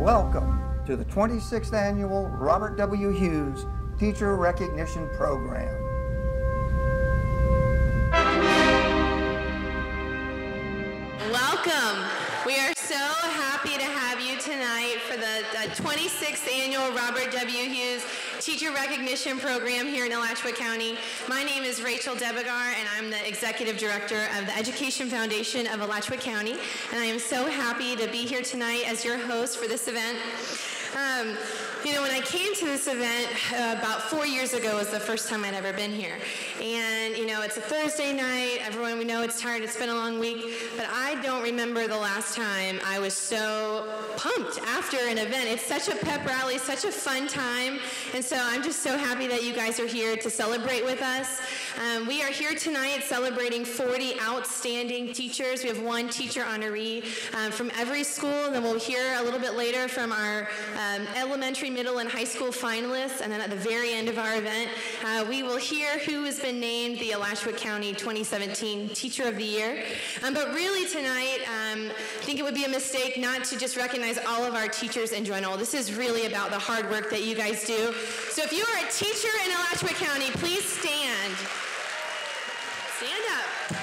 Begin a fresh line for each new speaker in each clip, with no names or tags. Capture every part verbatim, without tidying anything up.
Welcome to the twenty-sixth Annual Robert W. Hughes Teacher Recognition Program.
Welcome. We are so happy to have you tonight for the, the twenty-sixth Annual Robert W. Hughes Teacher Recognition Program here in Alachua County. My name is Rachel Debegar, and I'm the Executive Director of the Education Foundation of Alachua County, and I am so happy to be here tonight as your host for this event. Um, you know, when I came to this event uh, about four years ago was the first time I'd ever been here. And, you know, it's a Thursday night. Everyone, we know it's tired. It's been a long week. But I don't remember the last time I was so pumped after an event. It's such a pep rally, such a fun time. And so I'm just so happy that you guys are here to celebrate with us. Um, we are here tonight celebrating forty outstanding teachers. We have one teacher honoree um, from every school. And then we'll hear a little bit later from our um, elementary, middle, and high school finalists. And then at the very end of our event, uh, we will hear who has been named the Alachua County twenty seventeen Teacher of the Year. Um, but really tonight, um, I think it would be a mistake not to just recognize all of our teachers in general. This is really about the hard work that you guys do. So if you are a teacher in Alachua County, please stand. Stand up.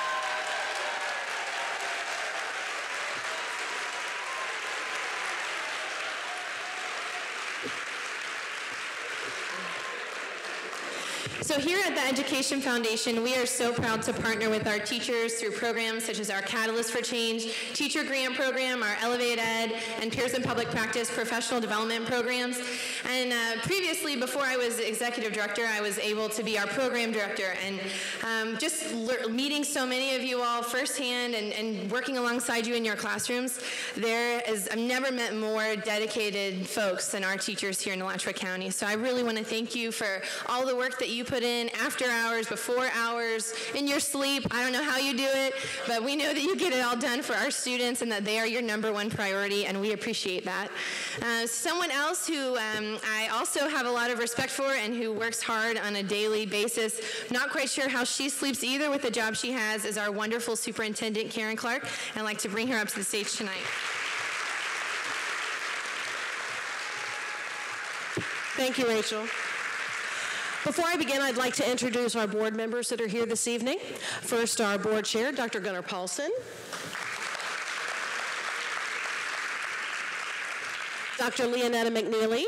So here at the Education Foundation, we are so proud to partner with our teachers through programs such as our Catalyst for Change Teacher Grant Program, our Elevate Ed, and Peers in Public Practice professional development programs. And uh, previously, before I was Executive Director, I was able to be our Program Director. And um, just meeting so many of you all firsthand and, and working alongside you in your classrooms, there is, I've never met more dedicated folks than our teachers here in Alachua County. So I really want to thank you for all the work that you put in after hours, before hours, in your sleep. I don't know how you do it, but we know that you get it all done for our students and that they are your number one priority, and we appreciate that. Uh, someone else who um, I also have a lot of respect for and who works hard on a daily basis, not quite sure how she sleeps either with the job she has, is our wonderful Superintendent, Karen Clark, and I'd like to bring her up to the stage tonight.
Thank you, Rachel. Before I begin, I'd like to introduce our board members that are here this evening. First, our board chair, Doctor Gunnar Paulson. Doctor Leonetta McNeely.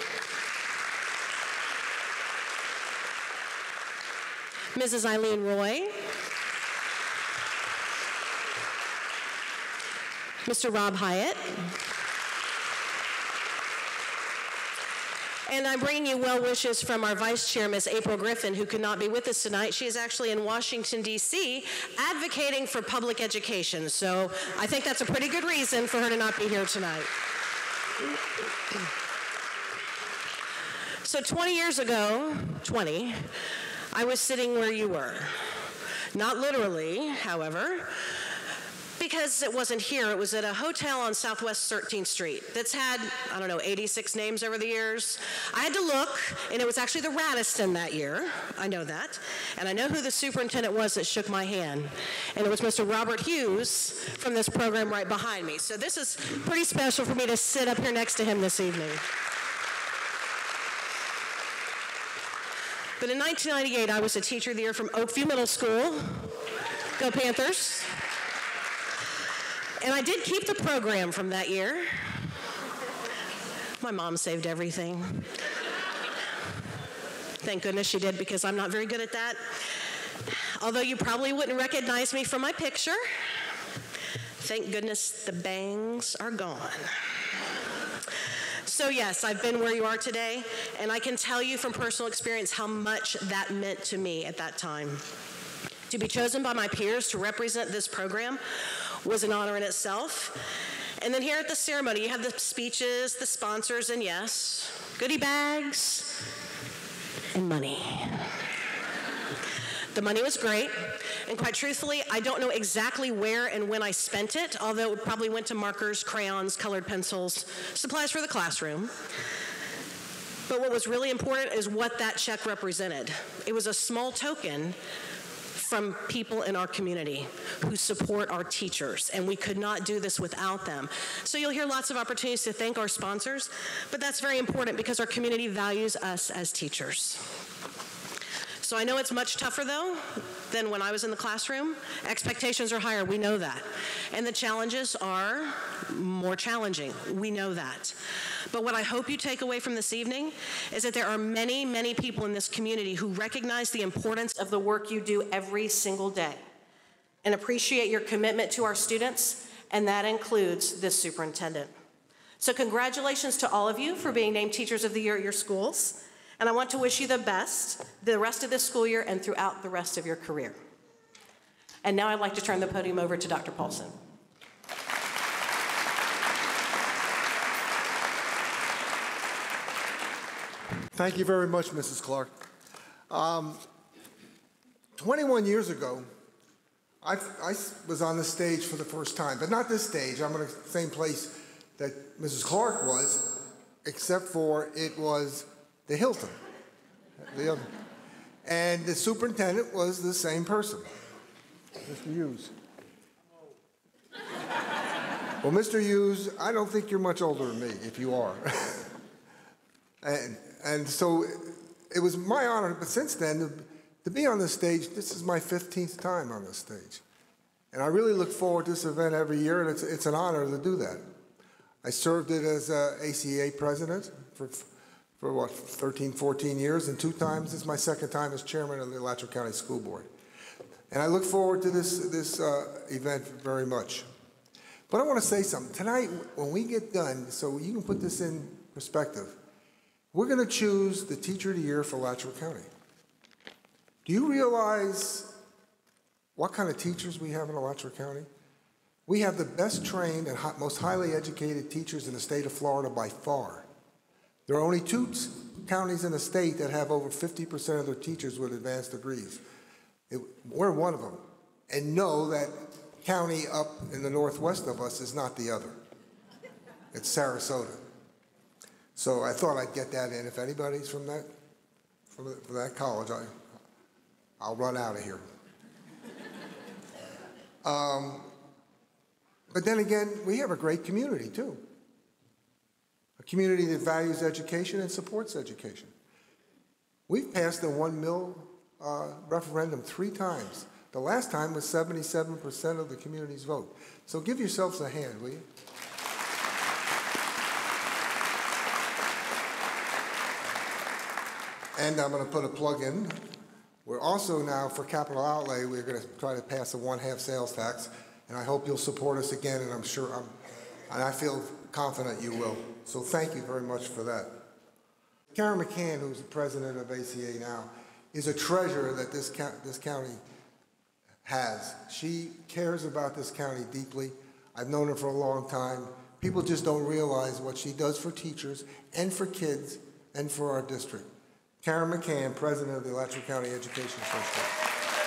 Missus Eileen Roy. Mister Rob Hyatt. And I'm bringing you well wishes from our vice chair, Miz April Griffin, who could not be with us tonight. She is actually in Washington, D C, advocating for public education. So I think that's a pretty good reason for her to not be here tonight. So twenty years ago, twenty, I was sitting where you were. Not literally, however, because it wasn't here. It was at a hotel on Southwest thirteenth Street that's had, I don't know, eighty-six names over the years. I had to look, and it was actually the Radisson that year. I know that. And I know who the superintendent was that shook my hand. And it was Mister Robert Hughes from this program right behind me. So this is pretty special for me to sit up here next to him this evening. But in nineteen ninety-eight, I was a Teacher of the Year from Oakview Middle School. Go Panthers. And I did keep the program from that year. My mom saved everything. Thank goodness she did, because I'm not very good at that. Although you probably wouldn't recognize me from my picture. Thank goodness the bangs are gone. So yes, I've been where you are today, and I can tell you from personal experience how much that meant to me at that time. To be chosen by my peers to represent this program was an honor in itself. And then here at the ceremony, you have the speeches, the sponsors, and yes, goodie bags and money. The money was great, and quite truthfully, I don't know exactly where and when I spent it, although it probably went to markers, crayons, colored pencils, supplies for the classroom. But what was really important is what that check represented. It was a small token from people in our community who support our teachers, and we could not do this without them. So you'll hear lots of opportunities to thank our sponsors, but that's very important because our community values us as teachers. So I know it's much tougher, though, than when I was in the classroom. Expectations are higher, we know that. And the challenges are more challenging, we know that. But what I hope you take away from this evening is that there are many, many people in this community who recognize the importance of the work you do every single day and appreciate your commitment to our students, and that includes this superintendent. So congratulations to all of you for being named Teachers of the Year at your schools. And I want to wish you the best the rest of this school year and throughout the rest of your career. And now I'd like to turn the podium over to Doctor Paulson.
Thank you very much, Missus Clark. Um, twenty-one years ago, I, I was on the stage for the first time, but not this stage. I'm in the same place that Missus Clark was, except for it was the Hilton. The other. And the superintendent was the same person, Mister Hughes. Well, Mister Hughes, I don't think you're much older than me, if you are. and, and so it was my honor, but since then, to, to be on the stage, this is my fifteenth time on this stage. And I really look forward to this event every year, and it's, it's an honor to do that. I served it as uh, A C A president for for what, thirteen, fourteen years, and two times, this is my second time as chairman of the Alachua County School Board. And I look forward to this, this uh, event very much. But I want to say something. Tonight, when we get done, so you can put this in perspective, we're going to choose the Teacher of the Year for Alachua County. Do you realize what kind of teachers we have in Alachua County? We have the best trained and most highly educated teachers in the state of Florida by far. There are only two counties in the state that have over fifty percent of their teachers with advanced degrees. It, we're one of them. And know that county up in the northwest of us is not the other. It's Sarasota. So I thought I'd get that in. If anybody's from that, from, from that college, I, I'll run out of here. Um, but then again, we have a great community too. A community that values education and supports education. We've passed the one mill uh, referendum three times. The last time was seventy-seven percent of the community's vote. So give yourselves a hand, will you? And I'm going to put a plug in. We're also now, for capital outlay, we're going to try to pass a one-half sales tax, and I hope you'll support us again, and I'm sure, I'm, and I feel confident you will. So thank you very much for that. Karen McCann, who's the president of A C A now, is a treasure that this, this county has. She cares about this county deeply. I've known her for a long time. People just don't realize what she does for teachers and for kids and for our district. Karen McCann, president of the Alachua County Education Association.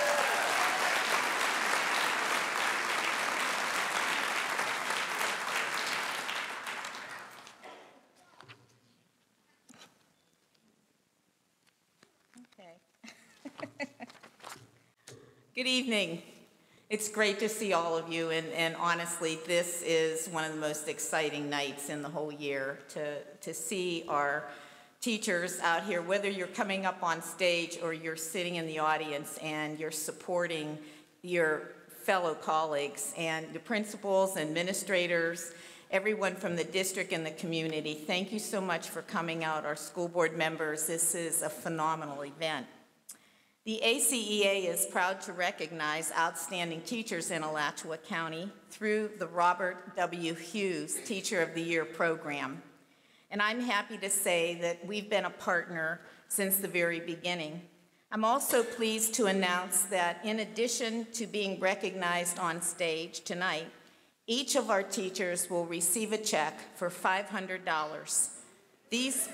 Good evening. It's great to see all of you, and, and honestly, this is one of the most exciting nights in the whole year to, to see our teachers out here, whether you're coming up on stage or you're sitting in the audience and you're supporting your fellow colleagues and the principals, administrators, everyone from the district and the community. Thank you so much for coming out, our school board members. This is a phenomenal event. The A C E A is proud to recognize outstanding teachers in Alachua County through the Robert W. Hughes Teacher of the Year program. And I'm happy to say that we've been a partner since the very beginning. I'm also pleased to announce that in addition to being recognized on stage tonight, each of our teachers will receive a check for five hundred dollars. These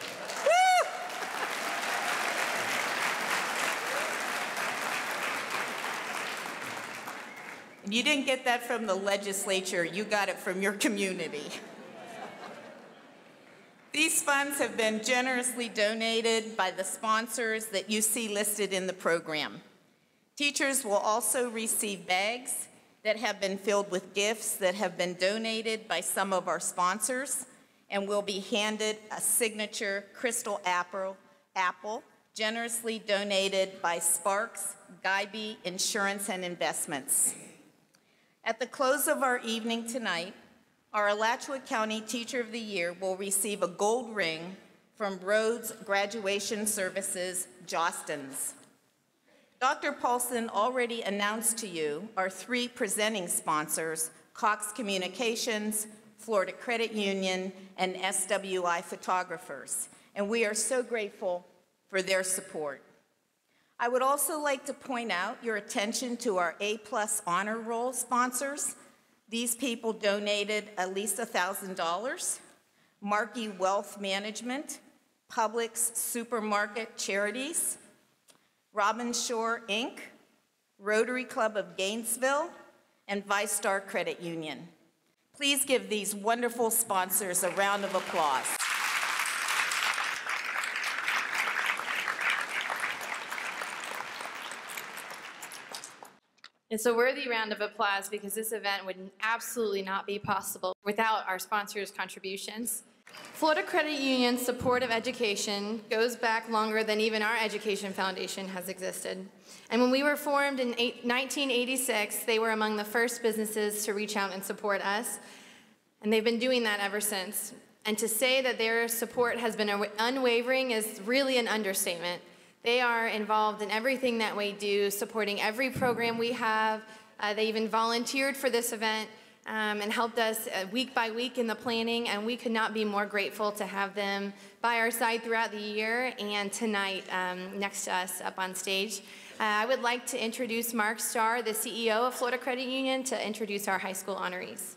You didn't get that from the legislature, you got it from your community. These funds have been generously donated by the sponsors that you see listed in the program. Teachers will also receive bags that have been filled with gifts that have been donated by some of our sponsors, and will be handed a signature crystal apple, apple generously donated by Sparks, Guybe Insurance and Investments. At the close of our evening tonight, our Alachua County Teacher of the Year will receive a gold ring from Rhodes Graduation Services, Jostens. Doctor Paulson already announced to you our three presenting sponsors, Cox Communications, Florida Credit Union, and S W I Photographers, and we are so grateful for their support. I would also like to point out your attention to our A-plus honor roll sponsors. These people donated at least one thousand dollars. Markey Wealth Management, Publix Supermarket Charities, Robin Shore, Incorporated, Rotary Club of Gainesville, and ViStar Credit Union. Please give these wonderful sponsors a round of applause.
It's a worthy round of applause because this event would absolutely not be possible without our sponsors' contributions. Florida Credit Union's support of education goes back longer than even our Education Foundation has existed. And when we were formed in nineteen eighty-six, they were among the first businesses to reach out and support us, and they've been doing that ever since. And to say that their support has been unwavering is really an understatement. They are involved in everything that we do, supporting every program we have. Uh, they even volunteered for this event um, and helped us uh, week by week in the planning, and we could not be more grateful to have them by our side throughout the year and tonight um, next to us up on stage. Uh, I would like to introduce Mark Starr, the C E O of Florida Credit Union, to introduce our high school honorees.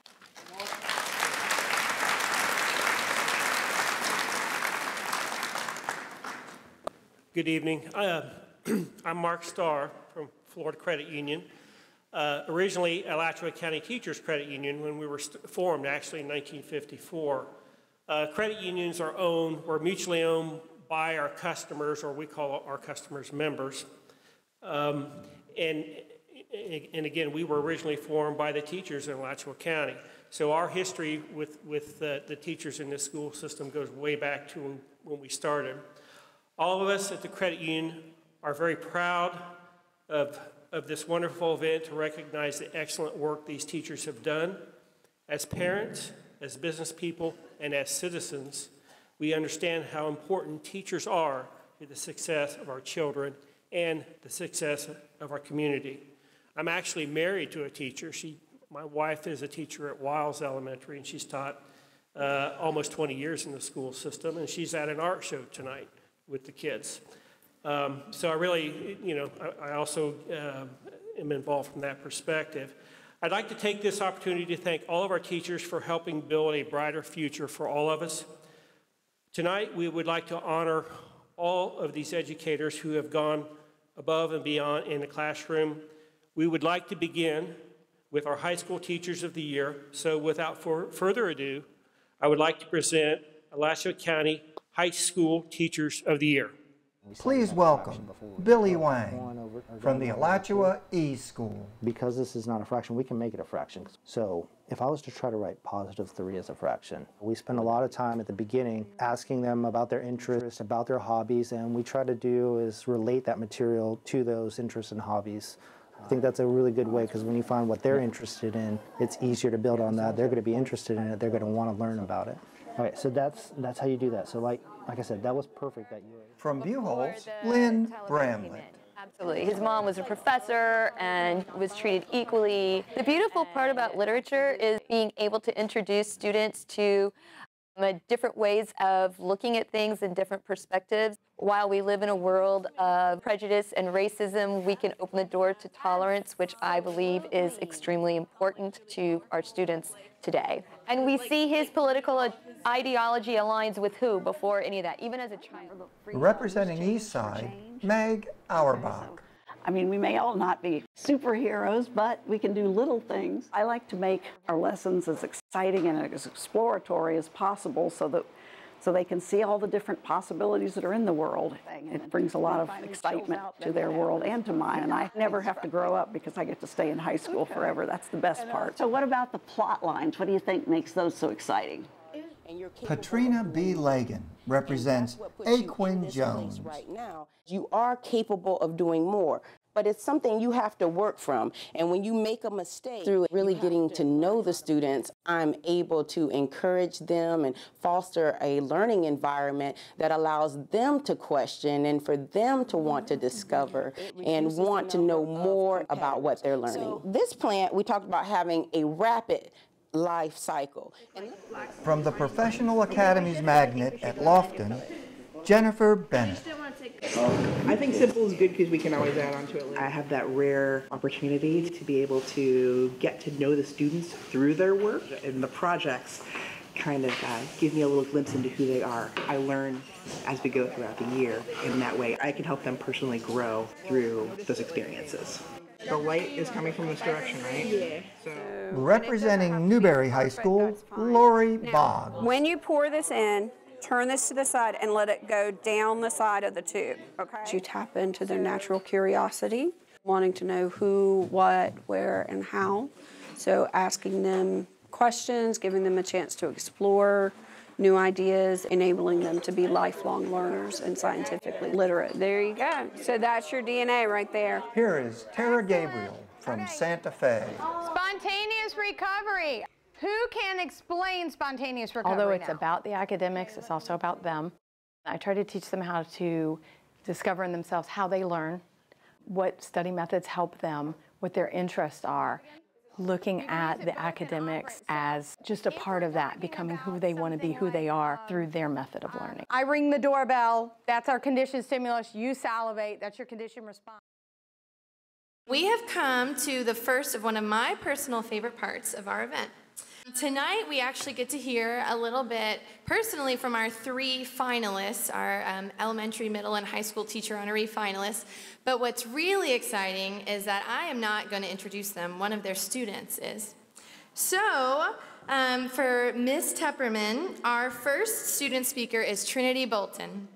Good evening. Uh, I'm Mark Starr from Florida Credit Union. Uh, originally, Alachua County Teachers Credit Union, when we were formed, actually in nineteen fifty-four. Uh, credit unions are owned, we're mutually owned by our customers, or we call our customers members. Um, and, and again, we were originally formed by the teachers in Alachua County. So our history with, with uh, the teachers in this school system goes way back to when, when we started. All of us at the credit union are very proud of, of this wonderful event to recognize the excellent work these teachers have done. As parents, as business people, and as citizens, we understand how important teachers are to the success of our children and the success of our community. I'm actually married to a teacher. She, my wife is a teacher at Wiles Elementary, and she's taught uh, almost twenty years in the school system, and she's at an art show tonight with the kids. Um, so I really, you know, I, I also uh, am involved from that perspective. I'd like to take this opportunity to thank all of our teachers for helping build a brighter future for all of us. Tonight, we would like to honor all of these educators who have gone above and beyond in the classroom. We would like to begin with our high school teachers of the year. So without for further ado, I would like to present Alachua County High School Teachers of the Year.
Please welcome Billy Wang from the Alachua E School.
Because this is not a fraction, we can make it a fraction. So if I was to try to write positive three as a fraction, we spend a lot of time at the beginning asking them about their interests, about their hobbies, and we try to do is relate that material to those interests and hobbies. I think that's a really good way, because when you find what they're interested in, it's easier to build on that. They're going to be interested in it. They're going to want to learn about it. All right, so that's that's how you do that. So like like I said, that was perfect that year.
From Buchholz, Lynn Bramlett.
Absolutely. His mom was a professor and was treated equally. The beautiful part about literature is being able to introduce students to um, different ways of looking at things and different perspectives. While we live in a world of prejudice and racism, we can open the door to tolerance, which I believe is extremely important to our students today. And we see his political ideology aligns with who before any of that, even as a child.
Representing East Side, Meg Auerbach.
I mean, we may all not be superheroes, but we can do little things. I like to make our lessons as exciting and as exploratory as possible so that so they can see all the different possibilities that are in the world. It brings a lot of excitement to their world and to mine, and I never have to grow up because I get to stay in high school forever. That's the best part. So what about the plot lines? What do you think makes those so exciting?
Katrina B. Lagan represents Aquin Jones.
Right now, you are capable of doing more, but it's something you have to work from. And when you make a mistake, through really getting to know the students, I'm able to encourage them and foster a learning environment that allows them to question and for them to want to discover and want to know more about what they're learning. This plant, we talked about having a rapid life cycle.
From the Professional Academies magnet at Lofton, Jennifer Bennett.
I think simple is good because we can always add on to it later. I have that rare opportunity to be able to get to know the students through their work, and the projects kind of uh, give me a little glimpse into who they are. I learn as we go throughout the year, and in that way I can help them personally grow through those experiences. The light is coming from this direction, right? Yeah. So.
Representing Newberry High School, Lori Boggs.
When you pour this in, turn this to the side and let it go down the side of the tube, okay? You tap into their natural curiosity, wanting to know who, what, where, and how. So asking them questions, giving them a chance to explore new ideas, enabling them to be lifelong learners and scientifically literate. There you go. So that's your D N A right there.
Here is Tara Gabriel from Santa Fe.
Spontaneous recovery. Who can explain spontaneous recovery
Although it's
now?
about the academics, it's also about them. I try to teach them how to discover in themselves how they learn, what study methods help them, what their interests are, looking at the academics as just a part of that, becoming who they want to be, who they are through their method of learning.
I ring the doorbell. That's our conditioned stimulus. You salivate. That's your conditioned response.
We have come to the first of one of my personal favorite parts of our event. Tonight, we actually get to hear a little bit personally from our three finalists, our um, elementary, middle, and high school teacher honoree finalists. But what's really exciting is that I am not going to introduce them. One of their students is. So, um, for Miz Tepperman, our first student speaker is Trinity Bolton.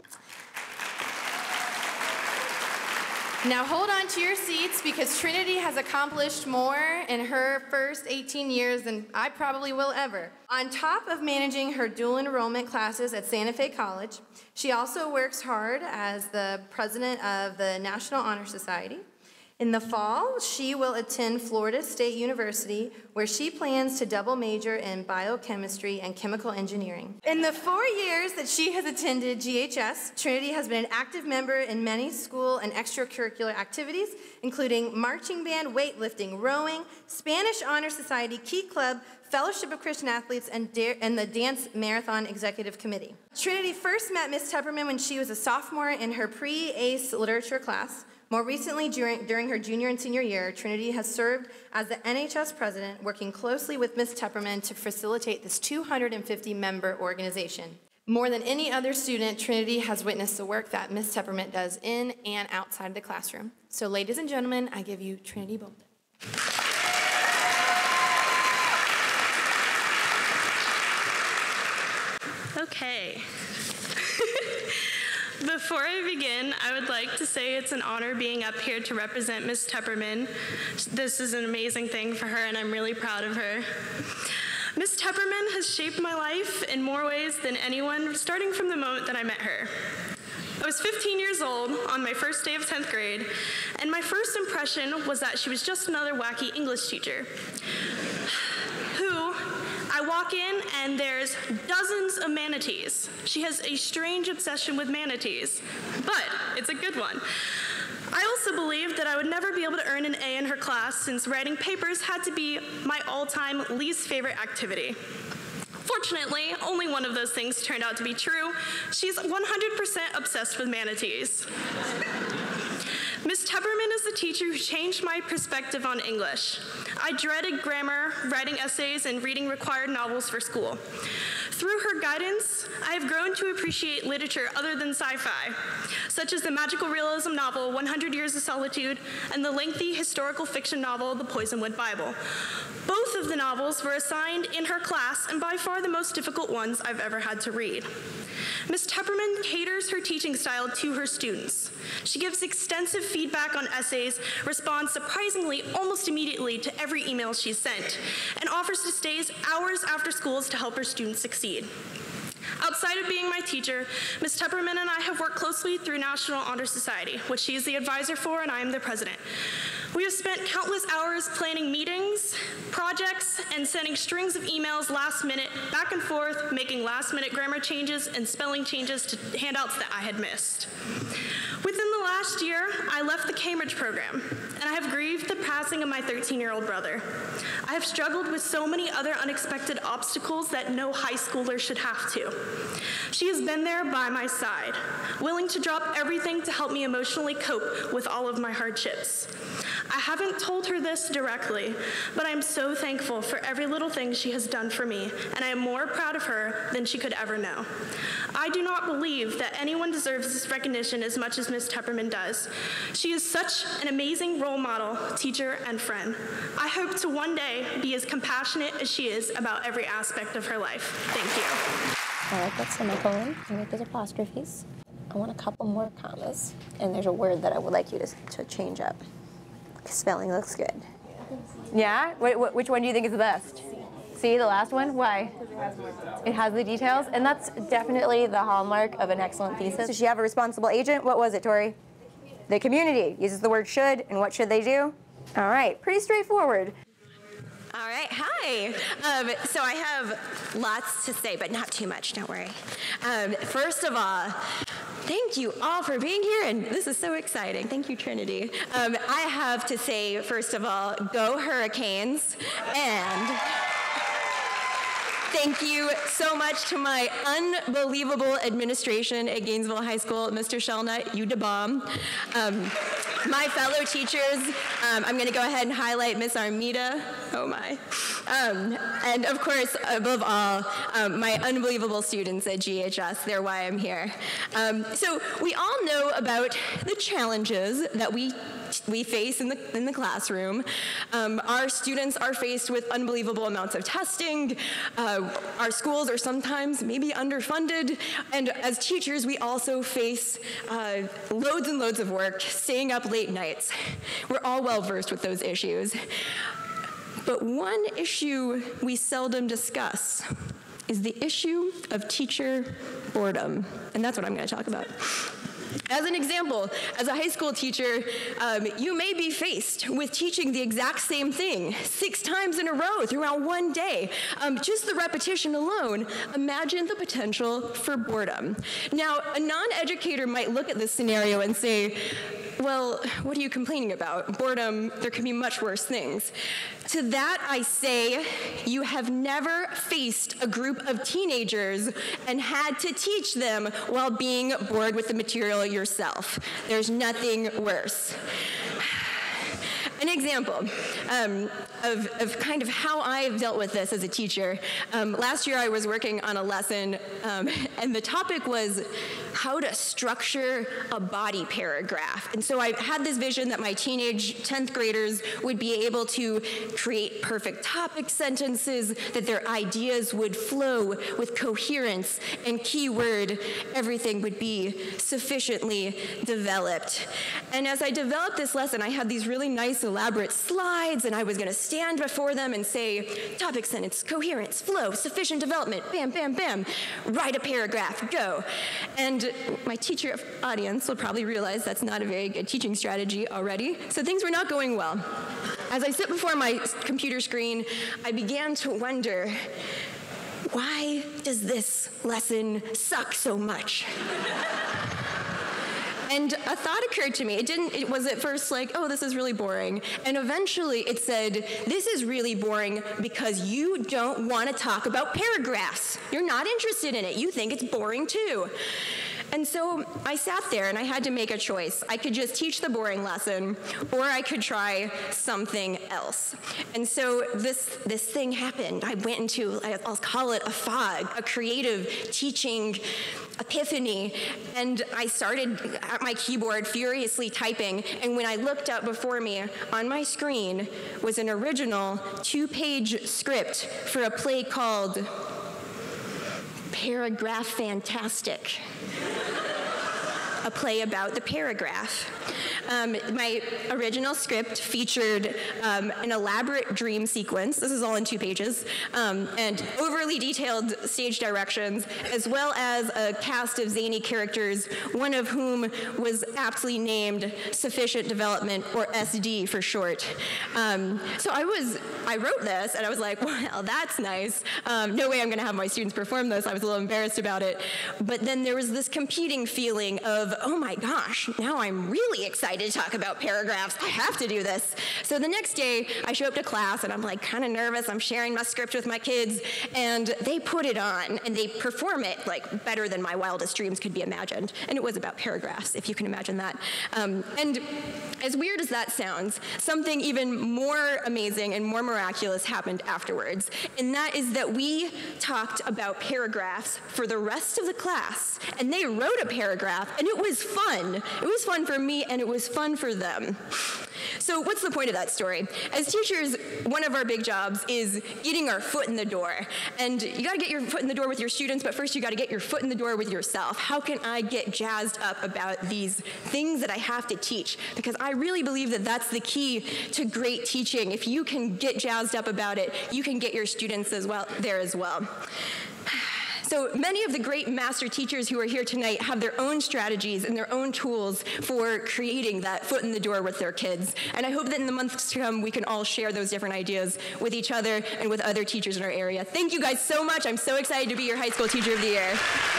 Now hold on to your seats because Trinity has accomplished more in her first eighteen years than I probably will ever. On top of managing her dual enrollment classes at Santa Fe College, she also works hard as the president of the National Honor Society. In the fall, she will attend Florida State University, where she plans to double major in biochemistry and chemical engineering. In the four years that she has attended G H S, Trinity has been an active member in many school and extracurricular activities, including marching band, weightlifting, rowing, Spanish Honor Society, Key Club, Fellowship of Christian Athletes, and, and the Dance Marathon Executive Committee. Trinity first met Miz Tepperman when she was a sophomore in her pre-A C E literature class. More recently, during, during her junior and senior year, Trinity has served as the N H S president, working closely with Miz Tepperman to facilitate this two hundred fifty member organization. More than any other student, Trinity has witnessed the work that Miz Tepperman does in and outside the classroom. So ladies and gentlemen, I give you Trinity Bolton.
Okay. Before I begin, I would like to say it's an honor being up here to represent Miz Tepperman. This is an amazing thing for her, and I'm really proud of her. Miz Tepperman has shaped my life in more ways than anyone, starting from the moment that I met her. I was fifteen years old on my first day of tenth grade, and my first impression was that she was just another wacky English teacher who I walk in and there's dozens of manatees. She has a strange obsession with manatees, but it's a good one. I also believed that I would never be able to earn an A in her class since writing papers had to be my all-time least favorite activity. Fortunately, only one of those things turned out to be true. She's one hundred percent obsessed with manatees. Miz Tepperman is the teacher who changed my perspective on English. I dreaded grammar, writing essays, and reading required novels for school. Through her guidance, I have grown to appreciate literature other than sci-fi, such as the magical realism novel one hundred years of Solitude and the lengthy historical fiction novel The Poisonwood Bible. Both of the novels were assigned in her class and by far the most difficult ones I've ever had to read. Miz Tepperman caters her teaching style to her students. She gives extensive feedback on essays, responds surprisingly almost immediately to every email she's sent, and offers to stay hours after schools to help her students succeed. Outside of being my teacher, Miz Tepperman and I have worked closely through National Honor Society, which she is the advisor for and I am the president. We have spent countless hours planning meetings, projects, and sending strings of emails last minute, back and forth, making last minute grammar changes and spelling changes to handouts that I had missed. Within the last year, I left the Cambridge program, and I have grieved the passing of my thirteen-year-old brother. I have struggled with so many other unexpected obstacles that no high schooler should have to. She has been there by my side, willing to drop everything to help me emotionally cope with all of my hardships. I haven't told her this directly, but I'm so thankful for every little thing she has done for me, and I am more proud of her than she could ever know. I do not believe that anyone deserves this recognition as much as Miz Tepperman does. She is such an amazing role model, teacher, and friend. I hope to one day be as compassionate as she is about every aspect of her life. Thank you.
I like that semicolon. I like those apostrophes. I want a couple more commas. And there's a word that I would like you to, to change up. Spelling looks good.
Yeah? Wh wh which one do you think is the best? See, the last one? Why? It has the details, and that's definitely the hallmark of an excellent thesis. Does she have a responsible agent? What was it, Tori? The community uses the word should, and what should they do? All right, pretty straightforward.
All right, hi. Um, so I have lots to say, but not too much, don't worry. Um, first of all, thank you all for being here, and this is so exciting. Thank you, Trinity. Um, I have to say, first of all, go Hurricanes, and thank you so much to my unbelievable administration at Gainesville High School. Mister Shelnut, you da bomb. Um, my fellow teachers, um, I'm going to go ahead and highlight Miss Armida. Oh my. Um, and of course, above all, um, my unbelievable students at G H S. They're why I'm here. Um, so we all know about the challenges that we we face in the, in the classroom. Um, our students are faced with unbelievable amounts of testing. Uh, our schools are sometimes maybe underfunded. And as teachers, we also face uh, loads and loads of work, staying up late nights. We're all well versed with those issues. But one issue we seldom discuss is the issue of teacher boredom. And that's what I'm going to talk about. As an example, as a high school teacher, um, you may be faced with teaching the exact same thing six times in a row throughout one day. Um, just the repetition alone, imagine the potential for boredom. Now, a non-educator might look at this scenario and say, well, what are you complaining about? Boredom, there can be much worse things. To that I say, you have never faced a group of teenagers and had to teach them while being bored with the material yourself. There's nothing worse. An example um, of, of kind of how I've dealt with this as a teacher. Um, last year I was working on a lesson um, and the topic was how to structure a body paragraph. And so I had this vision that my teenage tenth graders would be able to create perfect topic sentences, that their ideas would flow with coherence and keyword, everything would be sufficiently developed. And as I developed this lesson, I had these really nice elaborate slides, and I was going to stand before them and say, topic sentence, coherence, flow, sufficient development, bam, bam, bam, write a paragraph, go. And my teacher audience will probably realize that's not a very good teaching strategy already, so things were not going well. As I sit before my computer screen, I began to wonder, why does this lesson suck so much? And a thought occurred to me. It didn't, it was at first like, oh, this is really boring. And eventually it said, this is really boring because you don't want to talk about paragraphs. You're not interested in it. You think it's boring too. And so I sat there and I had to make a choice. I could just teach the boring lesson, or I could try something else. And so this, this thing happened. I went into, I'll call it a fog, a creative teaching epiphany, and I started at my keyboard furiously typing, and when I looked up before me on my screen was an original two-page script for a play called Paragraph Fantastic. A play about the paragraph. Um, my original script featured um, an elaborate dream sequence, this is all in two pages, um, and overly detailed stage directions, as well as a cast of zany characters, one of whom was aptly named Sufficient Development, or S D for short. Um, so I was, I wrote this, and I was like, well, that's nice. Um, no way I'm gonna have my students perform this. I was a little embarrassed about it. But then there was this competing feeling of, oh my gosh, now I'm really excited to talk about paragraphs. I have to do this. So the next day, I show up to class, and I'm like kind of nervous. I'm sharing my script with my kids, and they put it on, and they perform it like better than my wildest dreams could be imagined. And it was about paragraphs, if you can imagine that. Um, and as weird as that sounds, something even more amazing and more miraculous happened afterwards. And that is that we talked about paragraphs for the rest of the class, and they wrote a paragraph, and it was fun. It was fun for me, and it was fun for them. So what's the point of that story? As teachers, one of our big jobs is getting our foot in the door. And you gotta get your foot in the door with your students, but first you gotta get your foot in the door with yourself. How can I get jazzed up about these things that I have to teach? Because I really believe that that's the key to great teaching. If you can get jazzed up about it, you can get your students as well there as well. So many of the great master teachers who are here tonight have their own strategies and their own tools for creating that foot in the door with their kids. And I hope that in the months to come, we can all share those different ideas with each other and with other teachers in our area. Thank you guys so much. I'm so excited to be your high school teacher of the year.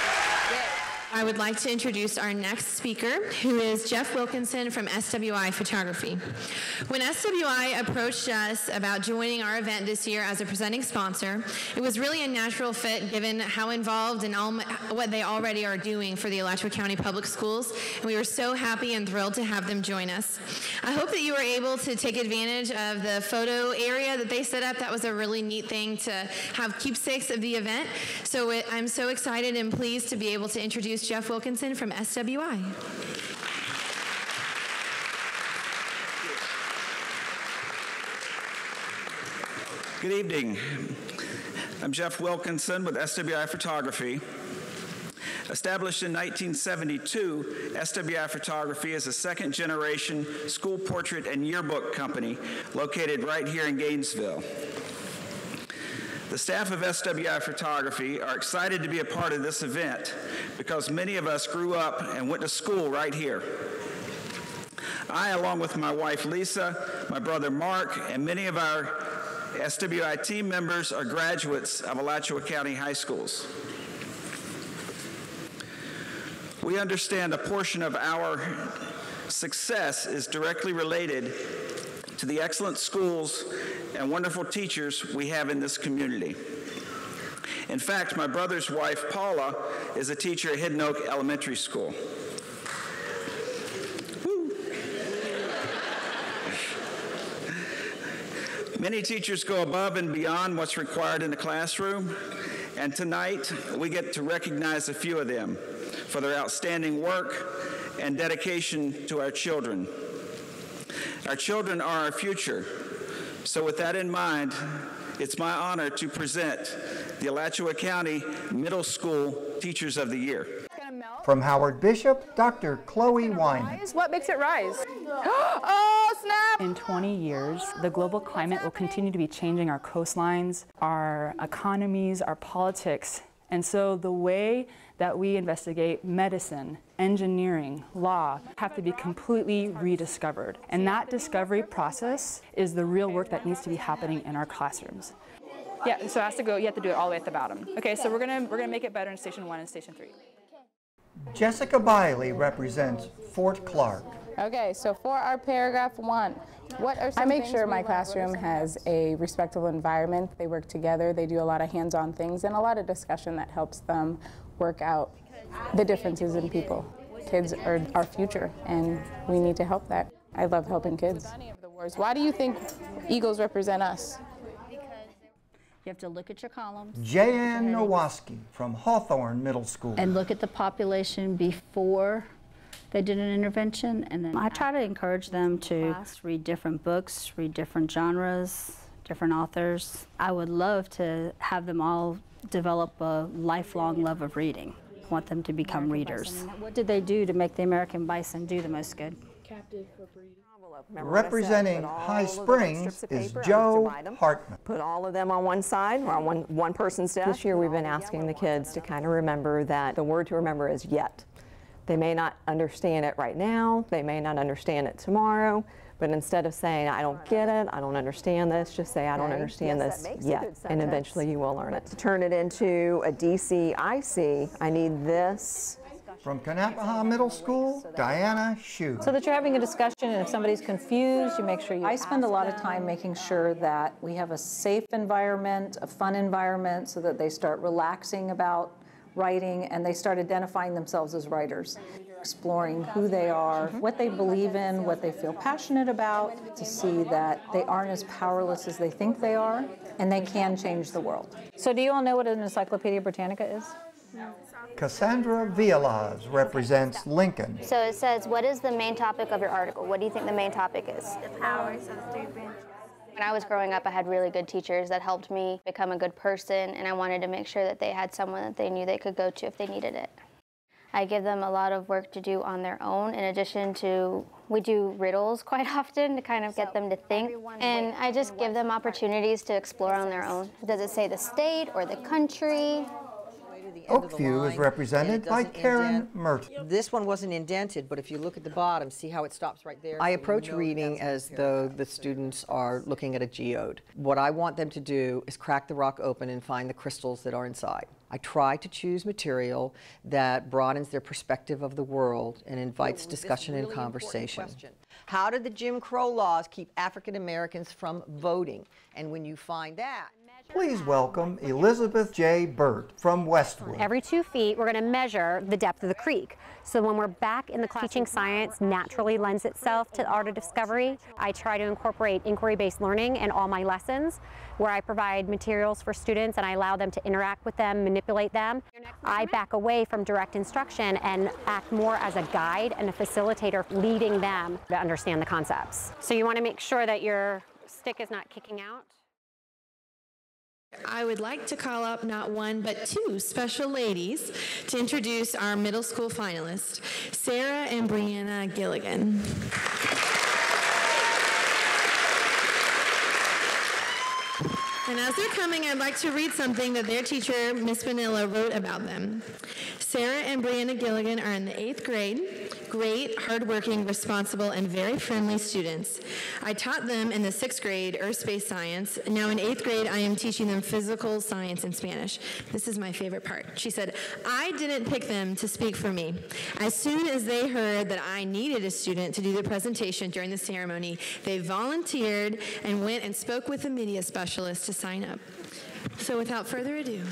I would like to introduce our next speaker, who is Jeff Wilkinson from S W I Photography. When S W I approached us about joining our event this year as a presenting sponsor, it was really a natural fit given how involved in all what they already are doing for the Alachua County Public Schools, and we were so happy and thrilled to have them join us. I hope that you were able to take advantage of the photo area that they set up. That was a really neat thing to have keepsakes of the event. So it, I'm so excited and pleased to be able to introduce Jeff Wilkinson from S W I.
Good evening. I'm Jeff Wilkinson with S W I Photography. Established in nineteen seventy-two, S W I Photography is a second-generation school portrait and yearbook company located right here in Gainesville. The staff of S W I Photography are excited to be a part of this event because many of us grew up and went to school right here. I, along with my wife Lisa, my brother Mark, and many of our S W I team members are graduates of Alachua County High Schools. We understand a portion of our success is directly related to the excellent schools and wonderful teachers we have in this community. In fact, my brother's wife, Paula, is a teacher at Hidden Oak Elementary School. Woo. Many teachers go above and beyond what's required in the classroom, and tonight we get to recognize a few of them for their outstanding work and dedication to our children. Our children are our future. So with that in mind, it's my honor to present the Alachua County Middle School Teachers of the Year.
From Howard Bishop, Doctor Chloe Wyman.
What makes it rise? Oh, snap!
In twenty years, the global climate will continue to be changing our coastlines, our economies, our politics. And so the way that we investigate medicine, engineering, law, have to be completely rediscovered. And that discovery process is the real work that needs to be happening in our classrooms. Yeah, so it has to go, you have to do it all the way at the bottom. Okay, so we're gonna, we're gonna make it better in station one and station three.
Jessica Biley represents Fort Clark.
Okay, so for our paragraph one, what are some
I make
things
sure
we
my
learned?
classroom has a respectful environment. They work together. They do a lot of hands-on things and a lot of discussion that helps them work out the differences in people. Kids are our future, and we need to help that. I love helping kids. Why do you think Eagles represent us?
You have to look at your columns.
Jan Nowaski from Hawthorne Middle School.
And look at the population before they did an intervention, and then I try to encourage them to read different books, read different genres, different authors. I would love to have them all develop a lifelong love of reading. I want them to become readers. What did they do to make the American bison do the most good?
Captive for breeding.
Representing High Springs is Joe Hartman.
Put all of them on one side or on one, one person's desk. This year we've been asking the kids to kind of remember that the word to remember is yet. They may not understand it right now, they may not understand it tomorrow, but instead of saying, I don't get it, I don't understand this, just say, I don't understand this yet, and eventually you will learn it. To turn it into a D C I C, I need this.
From Kanapaha Middle School, Diana Shue.
So that you're having a discussion, and if somebody's confused, you make sure you I spend a lot of time making sure that we have a safe environment, a fun environment, so that they start relaxing about writing and they start identifying themselves as writers, exploring who they are, what they believe in, what they feel passionate about, to see that they aren't as powerless as they think they are, and they can change the world. So do you all know what an Encyclopedia Britannica is?
Cassandra Villalaz represents Lincoln.
So it says, what is the main topic of your article? What do you think the main topic is?
The powers of state bench.
When I was growing up, I had really good teachers that helped me become a good person, and I wanted to make sure that they had someone that they knew they could go to if they needed it. I give them a lot of work to do on their own, in addition to, we do riddles quite often to kind of get them to think, and I just give them opportunities to explore on their own. Does it say the state or the country?
Oakview is represented by Karen Merton.
This one wasn't indented, but if you look at the bottom, see how it stops right there? I approach reading as though the students are looking at a geode. What I want them to do is crack the rock open and find the crystals that are inside. I try to choose material that broadens their perspective of the world and invites discussion and conversation. How did the Jim Crow laws keep African Americans from voting? And when you find that,
please welcome Elizabeth J. Burt from Westwood.
Every two feet, we're going to measure the depth of the creek. So when we're back in the class, teaching science naturally lends itself to art of discovery. I try to incorporate inquiry-based learning in all my lessons, where I provide materials for students and I allow them to interact with them, manipulate them. I back away from direct instruction and act more as a guide and a facilitator, leading them to understand the concepts. So you want to make sure that your stick is not kicking out.
I would like to call up not one, but two special ladies to introduce our middle school finalists, Sarah and Brianna Gilligan. And as they're coming, I'd like to read something that their teacher, Miss Vanilla, wrote about them. Sarah and Brianna Gilligan are in the eighth grade. Great, hardworking, responsible, and very friendly students. I taught them in the sixth grade earth-based science. Now in eighth grade, I am teaching them physical science and Spanish. This is my favorite part. She said, I didn't pick them to speak for me. As soon as they heard that I needed a student to do the presentation during the ceremony, they volunteered and went and spoke with the media specialist to sign up. So without further ado.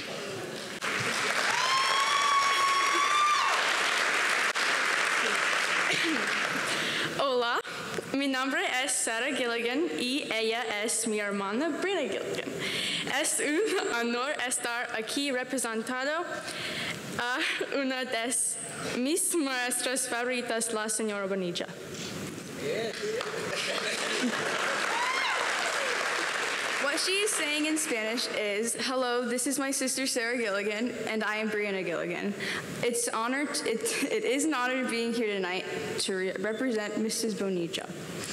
Hola, mi nombre es Sarah Gilligan y ella es mi hermana Brianna Gilligan. Es un honor estar aquí representando a una de mis maestras favoritas, la señora Bonilla. What she is saying in Spanish is, hello, this is my sister Sarah Gilligan, and I am Brianna Gilligan. It's honored, it, it is an honor being here tonight to re represent Missus Bonilla.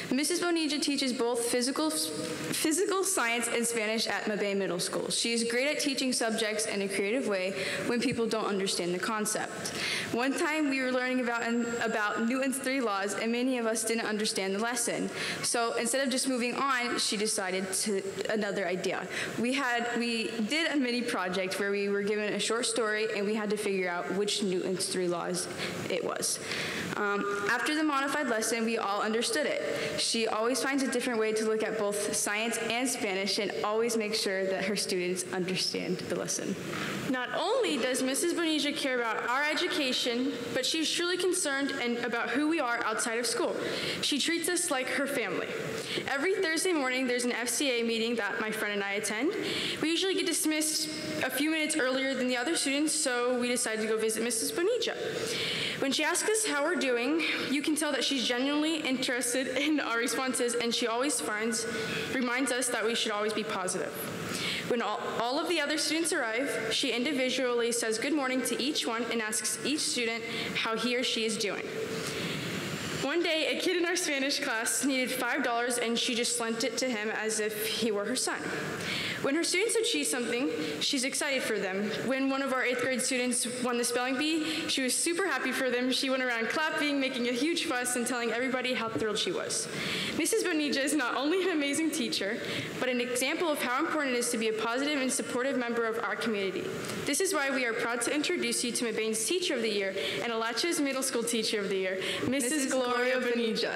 Missus Bonilla teaches both physical, physical science and Spanish at Mabay Middle School. She is great at teaching subjects in a creative way when people don't understand the concept. One time we were learning about, about Newton's three laws, and many of us didn't understand the lesson. So instead of just moving on, she decided to another idea. We had we did a mini project where we were given a short story and we had to figure out which Newton's three laws it was. Um, after the modified lesson, we all understood it. She always finds a different way to look at both science and Spanish and always makes sure that her students understand the lesson.
Not only does Missus Bonilla care about our education, but she's truly concerned and about who we are outside of school. She treats us like her family. Every Thursday morning, there's an F C A meeting that my friend and I attend. We usually get dismissed a few minutes earlier than the other students, so we decided to go visit Missus Bonilla. When she asks us how we're doing, you can tell that she's genuinely interested in our responses, and she always finds, reminds us that we should always be positive. When all, all of the other students arrive, she individually says good morning to each one and asks each student how he or she is doing. One day, a kid in our Spanish class needed five dollars, and she just lent it to him as if he were her son. When her students achieve something, she's excited for them. When one of our eighth grade students won the spelling bee, she was super happy for them. She went around clapping, making a huge fuss, and telling everybody how thrilled she was. Missus Bonilla is not only an amazing teacher, but an example of how important it is to be a positive and supportive member of our community. This is why we are proud to introduce you to Mabane's Teacher of the Year and Alachua's Middle School Teacher of the Year, Missus Gloria Bonilla.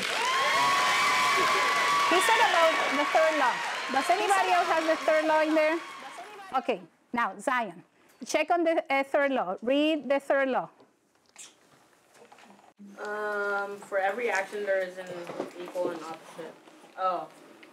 He said about the third law. Does anybody else have the third law in there? Okay, now Zion, check on the uh, third law. Read the third law.
Um, for every action there is an equal and opposite. Oh.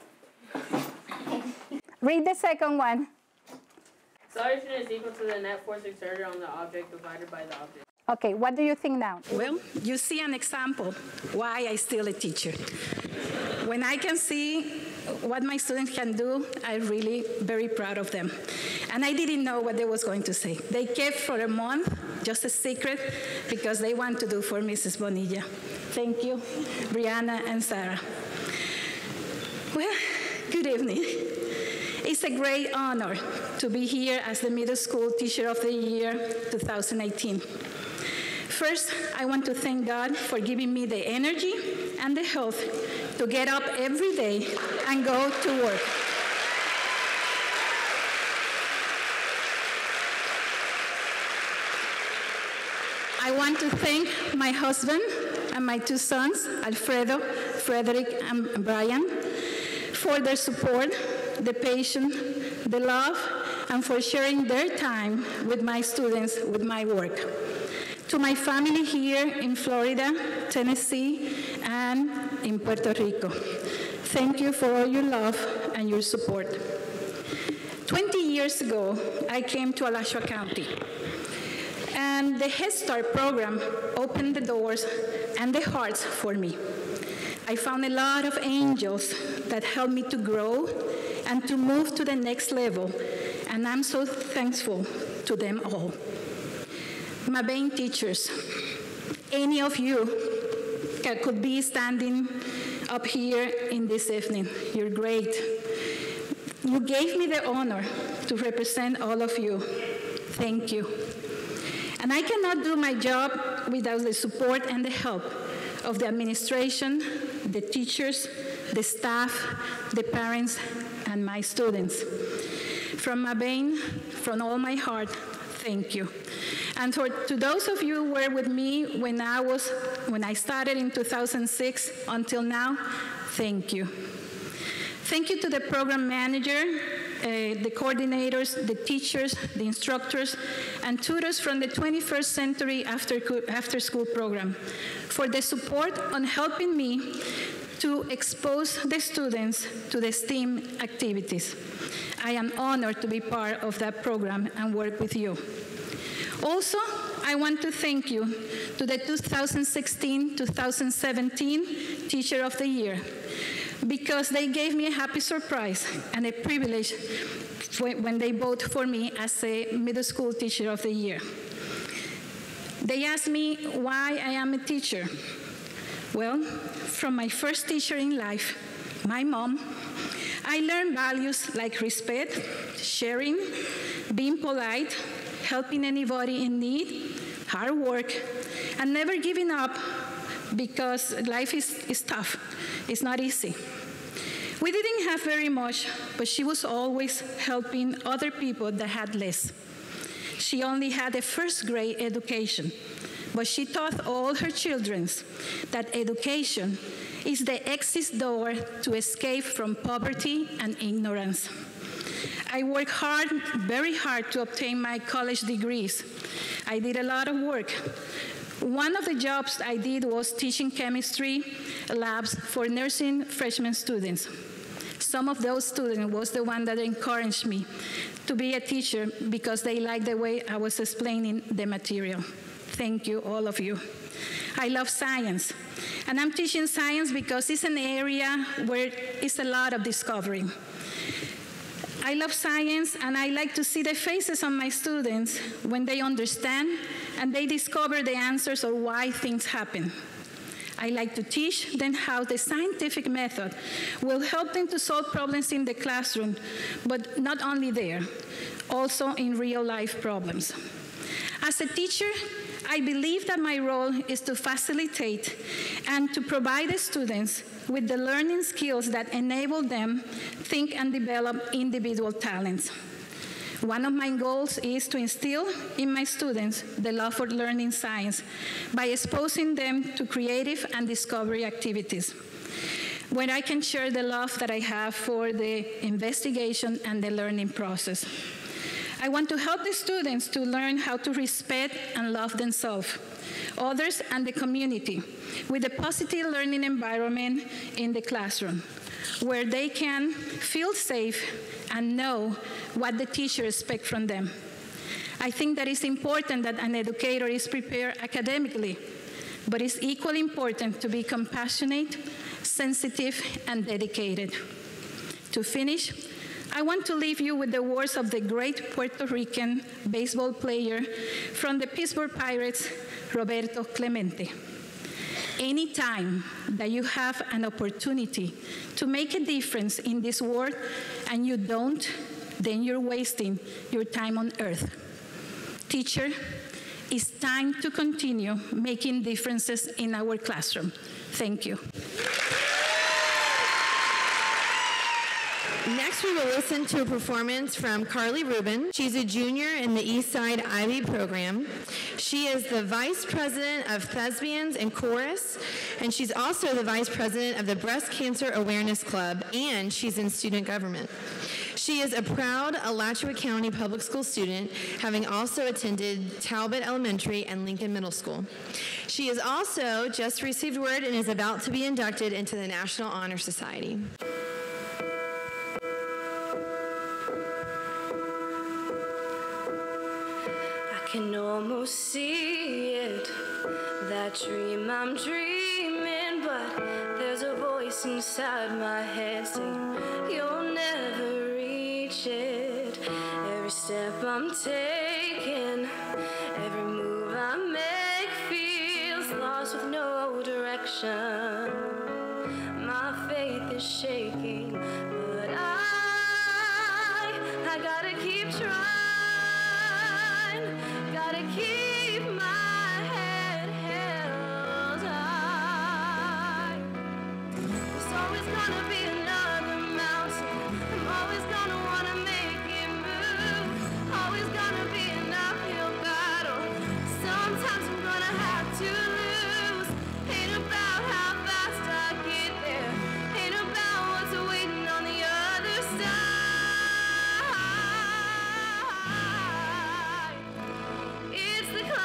Read the second one.
Acceleration is equal to the net force exerted on the object divided by the object.
Okay, what do you think now?
Well, you see an example why I still a teacher. When I can see what my students can do, I'm really very proud of them. And I didn't know what they was going to say. They kept for a month, just a secret, because they want to do for Missus Bonilla. Thank you, Brianna and Sarah. Well, good evening. It's a great honor to be here as the Middle School Teacher of the Year two thousand eighteen. First, I want to thank God for giving me the energy and the health to get up every day and go to work. I want to thank my husband and my two sons, Alfredo, Frederick, and Brian, for their support, the patience, the love, and for sharing their time with my students, with my work. To my family here in Florida, Tennessee, and in Puerto Rico, thank you for all your love and your support. twenty years ago, I came to Alachua County, and the Head Start program opened the doors and the hearts for me. I found a lot of angels that helped me to grow and to move to the next level, and I'm so thankful to them all. Mabane teachers, any of you could be standing up here in this evening. You're great. You gave me the honor to represent all of you. Thank you. And I cannot do my job without the support and the help of the administration, the teachers, the staff, the parents, and my students. From Mabane, from all my heart, thank you. And for, to those of you who were with me when I, was, when I started in two thousand six until now, thank you. Thank you to the program manager, uh, the coordinators, the teachers, the instructors, and tutors from the twenty-first century after, after school program for the support on helping me to expose the students to the STEAM activities. I am honored to be part of that program and work with you. Also, I want to thank you to the two thousand sixteen two thousand seventeen Teacher of the Year, because they gave me a happy surprise and a privilege when they voted for me as a Middle School Teacher of the Year. They asked me why I am a teacher. Well, from my first teacher in life, my mom, I learned values like respect, sharing, being polite, helping anybody in need, hard work, and never giving up because life is, is tough. It's not easy. We didn't have very much, but she was always helping other people that had less. She only had a first grade education, but she taught all her children that education is the exit door to escape from poverty and ignorance. I worked hard, very hard to obtain my college degrees. I did a lot of work. One of the jobs I did was teaching chemistry labs for nursing freshman students. Some of those students was the one that encouraged me to be a teacher because they liked the way I was explaining the material. Thank you, all of you. I love science, and I'm teaching science because it's an area where it's a lot of discovery. I love science, and I like to see the faces of my students when they understand and they discover the answers or why things happen. I like to teach them how the scientific method will help them to solve problems in the classroom, but not only there, also in real-life problems. As a teacher, I believe that my role is to facilitate and to provide the students with the learning skills that enable them think and develop individual talents. One of my goals is to instill in my students the love for learning science by exposing them to creative and discovery activities, where I can share the love that I have for the investigation and the learning process. I want to help the students to learn how to respect and love themselves, others, and the community with a positive learning environment in the classroom, where they can feel safe and know what the teacher expects from them. I think that it's important that an educator is prepared academically, but it's equally important to be compassionate, sensitive, and dedicated. To finish, I want to leave you with the words of the great Puerto Rican baseball player from the Pittsburgh Pirates, Roberto Clemente. Anytime that you have an opportunity to make a difference in this world and you don't, then you're wasting your time on earth. Teacher, it's time to continue making differences in our classroom. Thank you.
Next, we will listen to a performance from Carly Rubin. She's a junior in the Eastside Ivy program. She is the Vice President of Thespians and Chorus, and she's also the Vice President of the Breast Cancer Awareness Club, and she's in student government. She is a proud Alachua County Public School student, having also attended Talbot Elementary and Lincoln Middle School. She has also just received word and is about to be inducted into the National Honor Society.
I can almost see it, that dream I'm dreaming, but there's a voice inside my head saying, you'll never reach it. Every step I'm taking, every move I make feels lost with no direction. My faith is shaking, but I, I gotta keep trying. Gotta keep my head held high. There's always gonna be another mountain. I'm always gonna wanna make it move. Always gonna be an uphill battle. Sometimes I'm gonna have to lose. Ain't about how fast I get there. Ain't about what's waiting on the other side. It's the climb.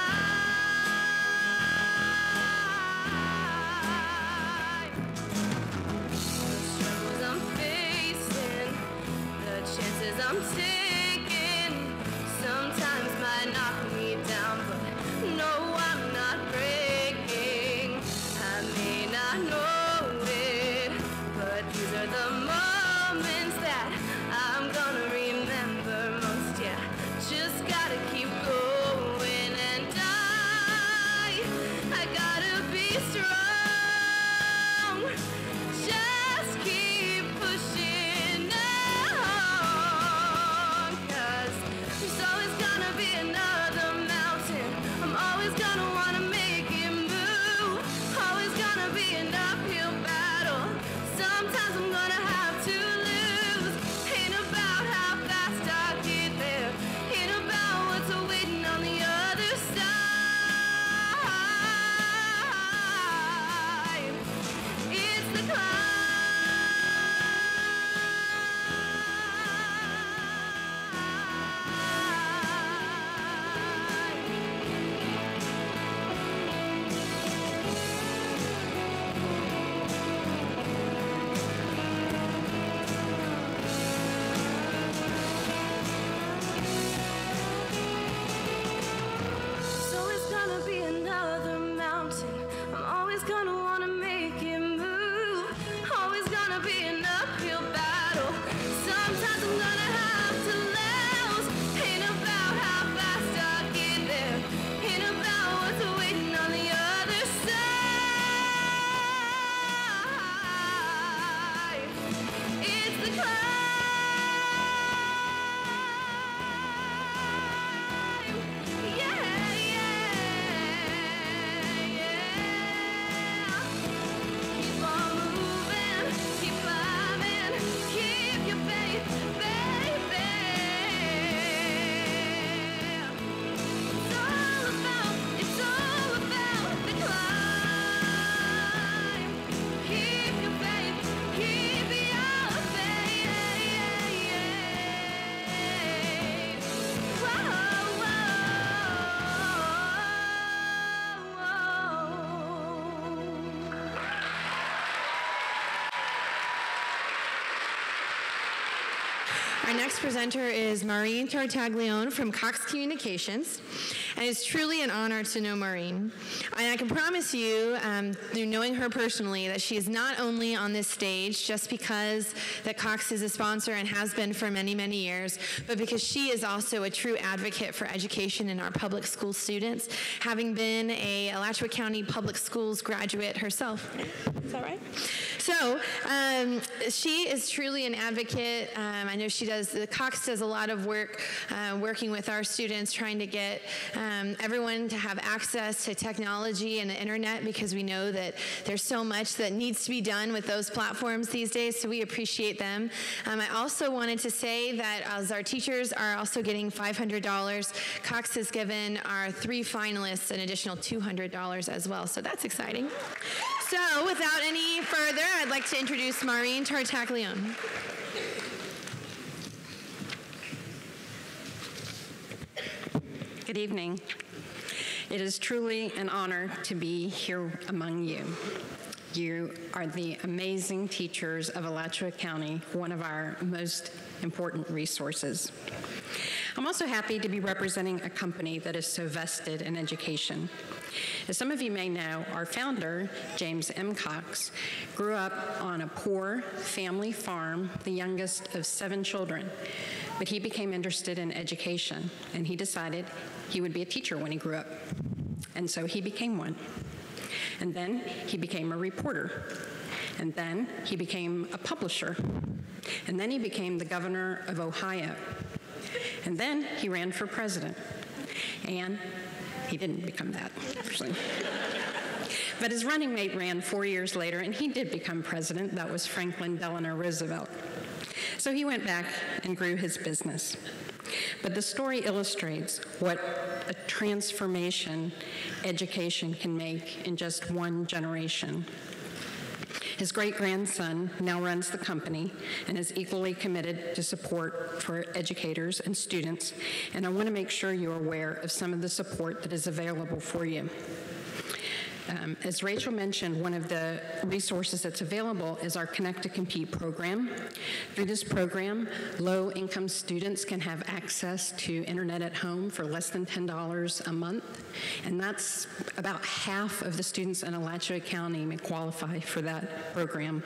The struggles I'm facing, the chances I'm taking, sometimes might knock me down, but no, I'm not breaking. I may not know it, but these are the moments that I'm gonna remember most. Yeah, just gotta keep going, and I, I gotta be strong. be another mountain. I'm always gonna wanna make it move. Always gonna be an uphill battle. Sometimes I'm gonna have to lose. Ain't about how fast I get there. Ain't about what's waiting on the other side. It's the climb. So it's gonna be another mountain. I'm always gonna wanna make it move. Always gonna be an uphill battle. Sometimes I'm gonna have to lose. Ain't about how fast I get there. Ain't about what's waiting on the other side. It's the climb. Yeah, keep on moving, keep climbing, keep your faith, baby. It's all about, it's all about the climb. Keep your faith, keep your faith. Whoa,
Our next presenter is Maureen Tartaglione from Cox Communications, and it's truly an honor to know Maureen. And I can promise you, um, through knowing her personally, that she is not only on this stage just because that Cox is a sponsor and has been for many, many years, but because she is also a true advocate for education in our public school students, having been a Alachua County Public Schools graduate herself. Is that right? So um, she is truly an advocate. Um, I know she does, the Cox does a lot of work uh, working with our students, trying to get um, everyone to have access to technology and the internet, because we know that there's so much that needs to be done with those platforms these days, so we appreciate them. Um, I also wanted to say that as our teachers are also getting five hundred dollars, Cox has given our three finalists an additional two hundred dollars as well, so that's exciting. So without any further, I'd like to introduce Maureen Tartaglione.
Good evening. It is truly an honor to be here among you. You are the amazing teachers of Alachua County, one of our most important resources. I'm also happy to be representing a company that is so vested in education. As some of you may know, our founder, James M. Cox, grew up on a poor family farm, the youngest of seven children. But he became interested in education, and he decided he would be a teacher when he grew up. And so he became one. And then he became a reporter. And then he became a publisher. And then he became the governor of Ohio. And then he ran for president. And he didn't become that, actually. But his running mate ran four years later, and he did become president. That was Franklin Delano Roosevelt. So he went back and grew his business. But the story illustrates what a transformation education can make in just one generation. His great-grandson now runs the company and is equally committed to support for educators and students, and I want to make sure you're aware of some of the support that is available for you. Um, as Rachel mentioned, one of the resources that's available is our Connect to Compete program. Through this program, low-income students can have access to internet at home for less than ten dollars a month, and that's about half of the students in Alachua County may qualify for that program.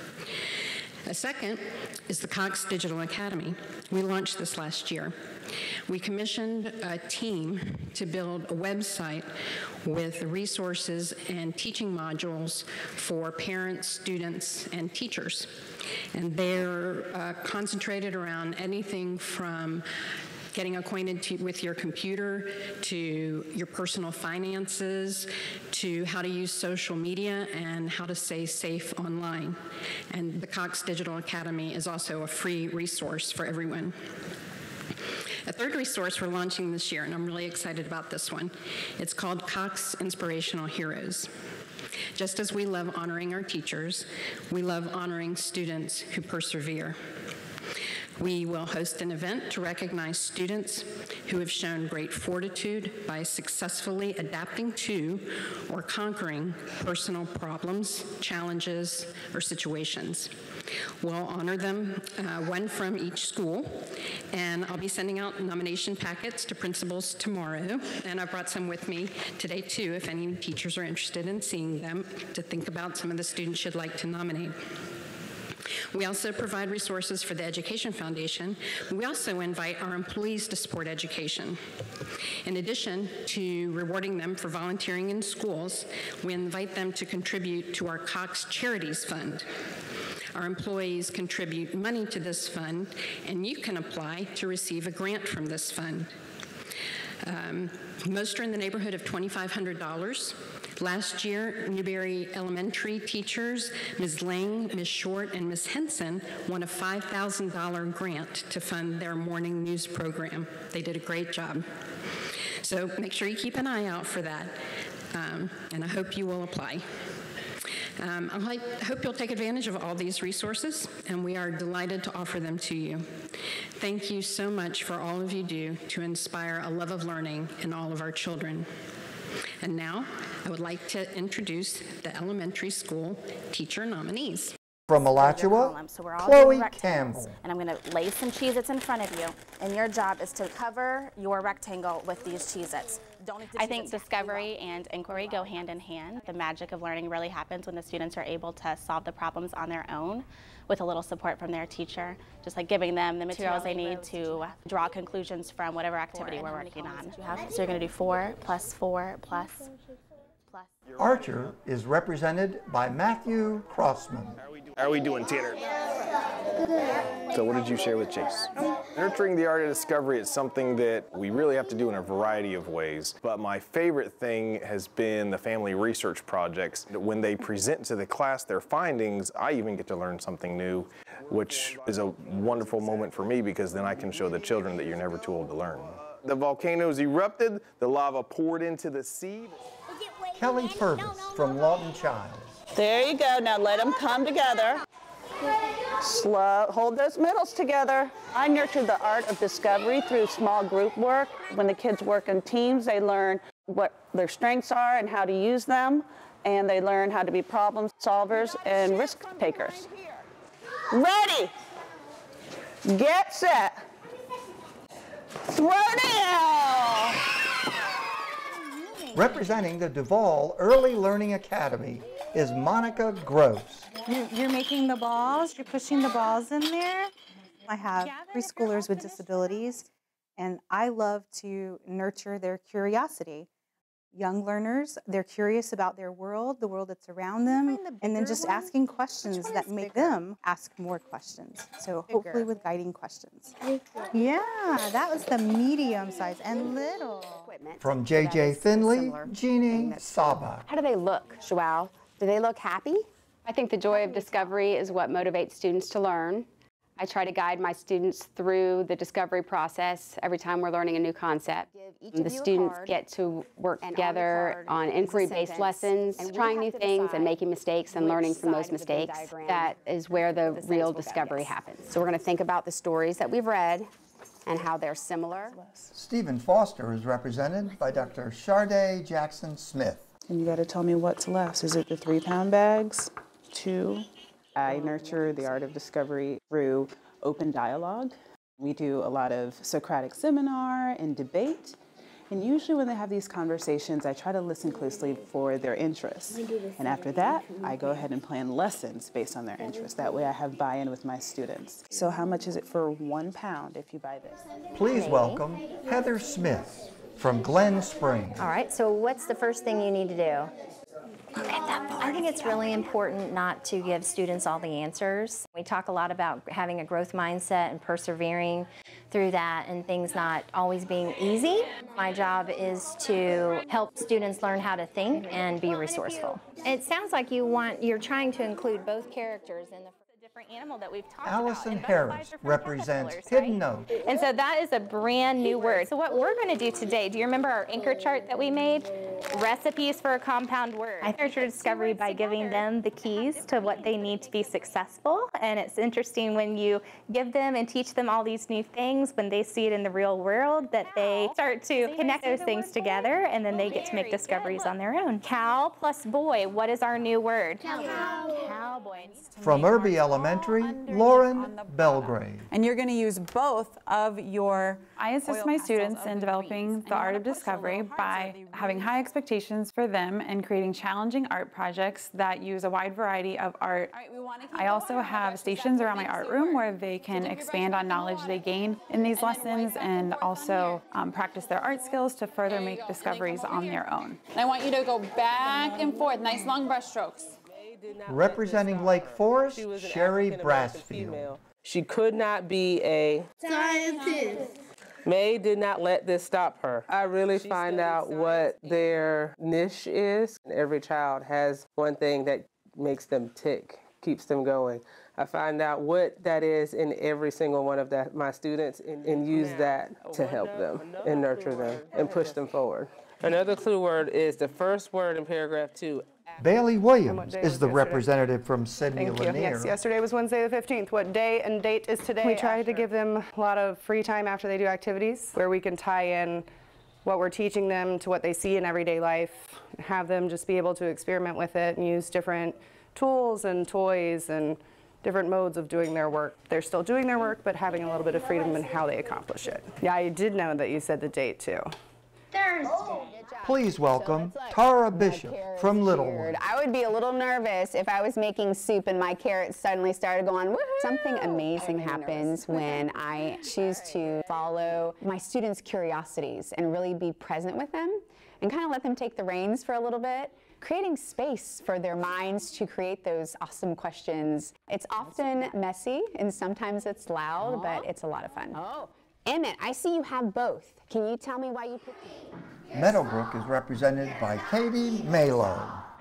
A second is the Cox Digital Academy. We launched this last year. We commissioned a team to build a website with resources and teaching modules for parents, students, and teachers. And they're uh, concentrated around anything from getting acquainted to, with your computer, to your personal finances, to how to use social media and how to stay safe online. And the Cox Digital Academy is also a free resource for everyone. A third resource we're launching this year, and I'm really excited about this one. It's called Cox Inspirational Heroes. Just as we love honoring our teachers, we love honoring students who persevere. We will host an event to recognize students who have shown great fortitude by successfully adapting to or conquering personal problems, challenges, or situations. We'll honor them, uh, one from each school, and I'll be sending out nomination packets to principals tomorrow, and I brought some with me today too if any teachers are interested in seeing them to think about some of the students you'd like to nominate. We also provide resources for the Education Foundation. We also invite our employees to support education. In addition to rewarding them for volunteering in schools, we invite them to contribute to our Cox Charities Fund. Our employees contribute money to this fund, and you can apply to receive a grant from this fund. Um, most are in the neighborhood of twenty-five hundred dollars. Last year, Newberry Elementary teachers, Miz Lang, Miz Short, and Miz Henson won a five thousand dollar grant to fund their morning news program. They did a great job. So make sure you keep an eye out for that, um, and I hope you will apply. Um, I hope you'll take advantage of all these resources, and we are delighted to offer them to you. Thank you so much for all of you do to inspire a love of learning in all of our children. And now, I would like to introduce the elementary school teacher nominees.
From Alachua,
so we're all
Chloe
doing rectangles.
Campbell.
And I'm going to lay some Cheez-Its in front of you, and your job is to cover your rectangle with these Cheez-Its. Don't eat the
I think discovery and inquiry go hand in hand. The magic of learning really happens when the students are able to solve the problems on their own with a little support from their teacher, just like giving them the materials they need to draw conclusions from whatever activity we're working on. So you're going to do four plus four plus plus.
Archer is represented by Matthew Crossman.
How are we doing, Tanner? So what did you share with Chase? Nurturing the art of discovery is something that we really have to do in a variety of ways. But my favorite thing has been the family research projects. When they present to the class their findings, I even get to learn something new, which is a wonderful moment for me because then I can show the children that you're never too old to learn. The volcanoes erupted, the lava poured into the sea.
Kelly Purvis from Lawton Child.
There you go. Now let them come together. Slow. Hold those middles together. I nurture the art of discovery through small group work. When the kids work in teams, they learn what their strengths are and how to use them, and they learn how to be problem solvers and risk takers. Ready, get set, throw down.
Representing the Duval Early Learning Academy is Monica Gross.
You're, you're making the balls, you're pushing the balls in there. I have preschoolers with disabilities, and I love to nurture their curiosity. Young learners, they're curious about their world, the world that's around them, and then just asking questions that make them ask more questions. So hopefully with guiding questions. Yeah, that was the medium size and little.
From J J Finley, Jeannie Saba.
How do they look, Joelle? Do they look happy? I think the joy of discovery is what motivates students to learn. I try to guide my students through the discovery process every time we're learning a new concept. The students get to work together on inquiry-based lessons, trying new things and making mistakes and learning from those mistakes. That is where the real discovery happens. So we're going to think about the stories that we've read and how they're similar.
Stephen Foster is represented by Doctor Sharday Jackson Smith.
And you got to tell me what's less. Is it the three pound bags? Two? I nurture the art of discovery through open dialogue. We do a lot of Socratic seminar and debate. And usually when they have these conversations, I try to listen closely for their interests. And after that, I go ahead and plan lessons based on their interests. That way I have buy-in with my students. So how much is it for one pound if you buy this?
Please welcome Heather Smith from Glen Springs.
All right, so what's the first thing you need to do? I think it's really important not to give students all the answers. We talk a lot about having a growth mindset and persevering through that and things not always being easy. My job is to help students learn how to think and be resourceful. It sounds like you want, you're trying to include both characters in the
different animal that we've talked
Allison
about.
Harris represents Hidden Note.
And so that is a brand new word. So what we're going to do today, do you remember our anchor chart that we made? Recipes for a compound word. I nurture discovery by giving them the keys to what they need to be successful. And it's interesting when you give them and teach them all these new things, when they see it in the real world, that they start to connect those things together, and then they get to make discoveries on their own. Cow plus boy, what is our new word? Cowboy.
From Irby Elementary, Lauren Belgrave.
And you're going to use both of your I assist my students in developing the art of discovery by having high expectations for them and creating challenging art projects that use a wide variety of art. I also have stations around my art room where they can expand on knowledge they gain in these lessons and also um, practice their art skills to further make discoveries on their own. And I want you to go back and forth, nice long brush strokes.
Representing Lake Forest, Sherry Brassfield.
She could not be a scientist. May did not let this stop her. I really she find out what their niche is. Every child has one thing that makes them tick, keeps them going. I find out what that is in every single one of that, my students and, and use that to help them and nurture them and push them forward. Another clue word is the first word in paragraph two.
Bailey Williams is the representative from Sydney
Thank you.
Lanier.
Yes, yesterday was Wednesday the fifteenth. What day and date is today? We try to give them a lot of free time after they do activities where we can tie in what we're teaching them to what they see in everyday life, have them just be able to experiment with it and use different tools and toys and different modes of doing their work. They're still doing their work, but having a little bit of freedom in how they accomplish it. Yeah, I did know that you said the date too.
Thursday.
Please welcome Tara Bishop from Littlewood.
I would be a little nervous if I was making soup and my carrots suddenly started going, woohoo! Something amazing happens when I choose to follow my students' curiosities and really be present with them and kind of let them take the reins for a little bit, creating space for their minds to create those awesome questions. It's often messy and sometimes it's loud, but it's a lot of fun. Oh. Emmett, I see you have both. Can you tell me why you picked it?
Meadowbrook is represented by Katie Malo.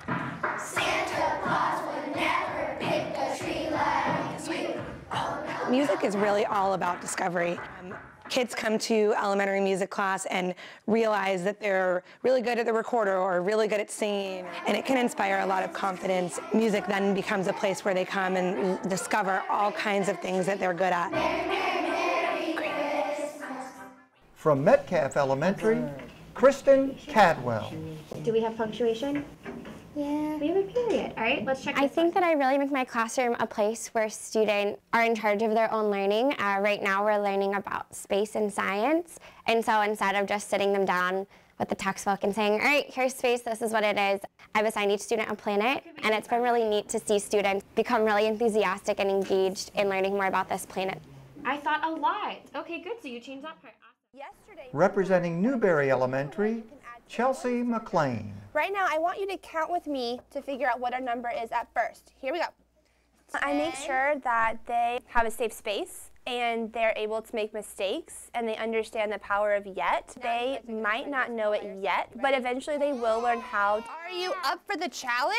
Santa Claus would never pick a tree like you.
Music is really all about discovery. Um, kids come to elementary music class and realize that they're really good at the recorder or really good at singing, and it can inspire a lot of confidence. Music then becomes a place where they come and discover all kinds of things that they're good at.
From Metcalf Elementary, Kristen Cadwell.
Do we have punctuation? Yeah. We have a period. All right, let's check.
I think that I really make my classroom a place where students are in charge of their own learning. Uh, right now we're learning about space and science, and so instead of just sitting them down with the textbook and saying, all right, here's space, this is what it is, I've assigned each student a planet, and it's been really neat to see students become really enthusiastic and engaged in learning more about this planet.
I thought a lot. Okay, good, so you changed that part.
Representing Newberry Elementary, Chelsea McLean.
Right now, I want you to count with me to figure out what our number is at first. Here we go. I make sure that they have a safe space and they're able to make mistakes and they understand the power of yet. They might not know it yet, but eventually they will learn how. Are you up for the challenge?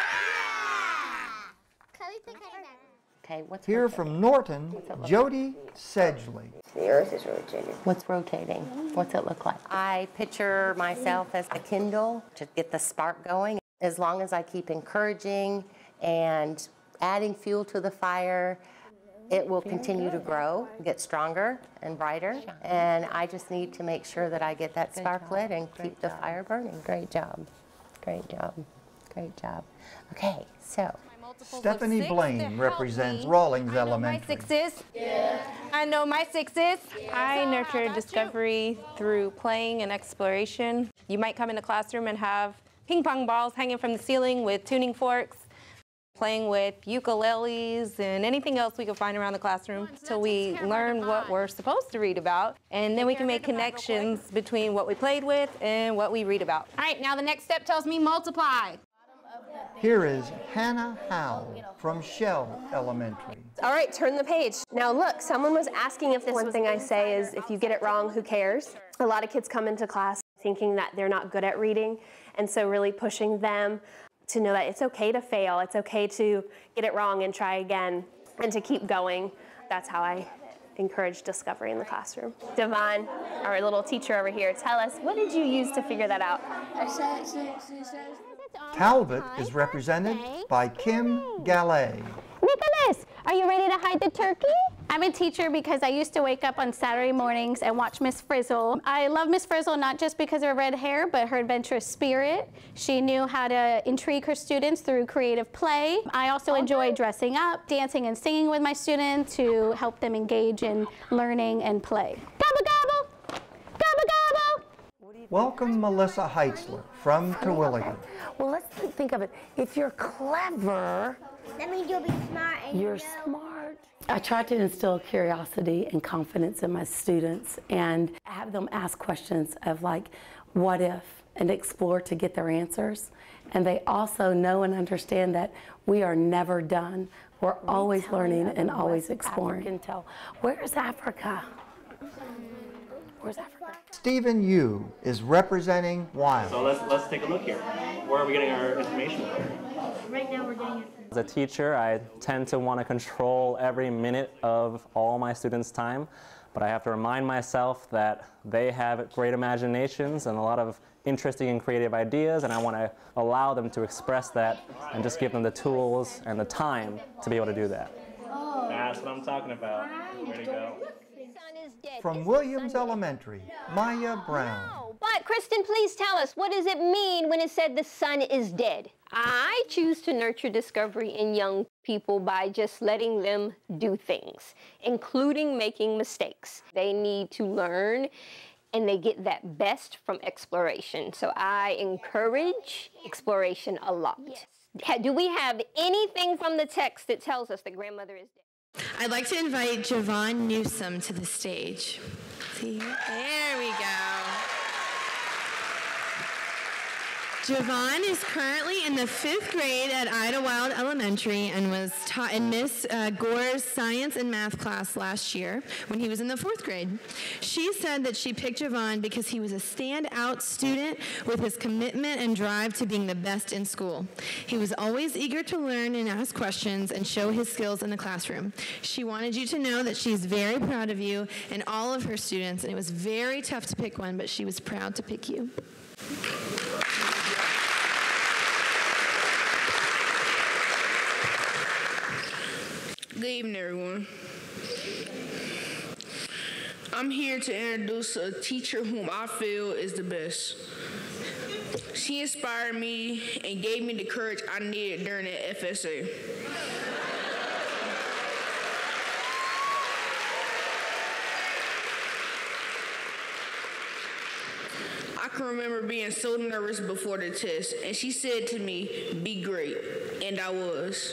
Yeah!
Okay, what's
Here from Norton, Jody Sedgley.
The earth is rotating. What's rotating? What's it look like? I picture myself as a Kindle to get the spark going. As long as I keep encouraging and adding fuel to the fire, it will continue to grow, get stronger and brighter. And I just need to make sure that I get that spark lit and keep the fire burning. Great job. Great job. Great job. Okay, so.
Stephanie Blaine represents Rawlings Elementary.
My sixes. Yeah. I know my sixes.
I nurture discovery through playing and exploration. You might come in the classroom and have ping pong balls hanging from the ceiling with tuning forks, playing with ukuleles and anything else we can find around the classroom till we learn what we're supposed to read about, and then we can make connections between what we played with and what we read about.
All right, now the next step tells me multiply.
Here is Hannah Howe from Shell Elementary.
All right, turn the page. Now look, someone was asking if this One thing I say is if you get it wrong, who cares? A lot of kids come into class thinking that they're not good at reading, and so really pushing them to know that it's okay to fail, it's okay to get it wrong and try again, and to keep going. That's how I encourage discovery in the classroom. Devon, our little teacher over here, tell us, what did you use to figure that out?
Talbot is represented by Kim Gallet.
Nicholas, are you ready to hide the turkey? I'm a teacher because I used to wake up on Saturday mornings and watch Miss Frizzle. I love Miss Frizzle not just because of her red hair, but her adventurous spirit. She knew how to intrigue her students through creative play. I also enjoy dressing up, dancing and singing with my students to help them engage in learning and play. Gobble, gobble! Gobble, gobble!
Welcome Melissa Heitzler from Terwilliger.
Well, let's think of it. If you're clever,
that means you'll be smart. And
you're
you know.
smart. I try to instill curiosity and confidence in my students and have them ask questions of like, what if, and explore to get their answers. And they also know and understand that we are never done. We're always learning and always exploring. African tell. Where is Africa? Where's Africa?
Stephen Yu is representing Wild.
So let's let's take a look here. Where are we getting our information from?
Right now we're getting it.
As a teacher, I tend to want to control every minute of all my students' time, but I have to remind myself that they have great imaginations and a lot of interesting and creative ideas, and I want to allow them to express that and just give them the tools and the time to be able to do that.
Oh. That's what I'm talking about. Way to go.
From Williams Elementary, Maya Brown.
No, but Kristen, please tell us, what does it mean when it said the sun is dead? I choose to nurture discovery in young people by just letting them do things, including making mistakes. They need to learn, and they get that best from exploration. So I encourage exploration a lot. Yes. Do we have anything from the text that tells us that grandmother is dead?
I'd like to invite Javon Newsom to the stage. See, there we go. Javon is currently in the fifth grade at Idlewild Elementary and was taught in Miss uh, Gore's science and math class last year when he was in the fourth grade. She said that she picked Javon because he was a standout student with his commitment and drive to being the best in school. He was always eager to learn and ask questions and show his skills in the classroom. She wanted you to know that she's very proud of you and all of her students, and it was very tough to pick one, but she was proud to pick you.
Good evening, everyone. I'm here to introduce a teacher whom I feel is the best. She inspired me and gave me the courage I needed during the F S A. I can remember being so nervous before the test, and she said to me, "Be great," and I was.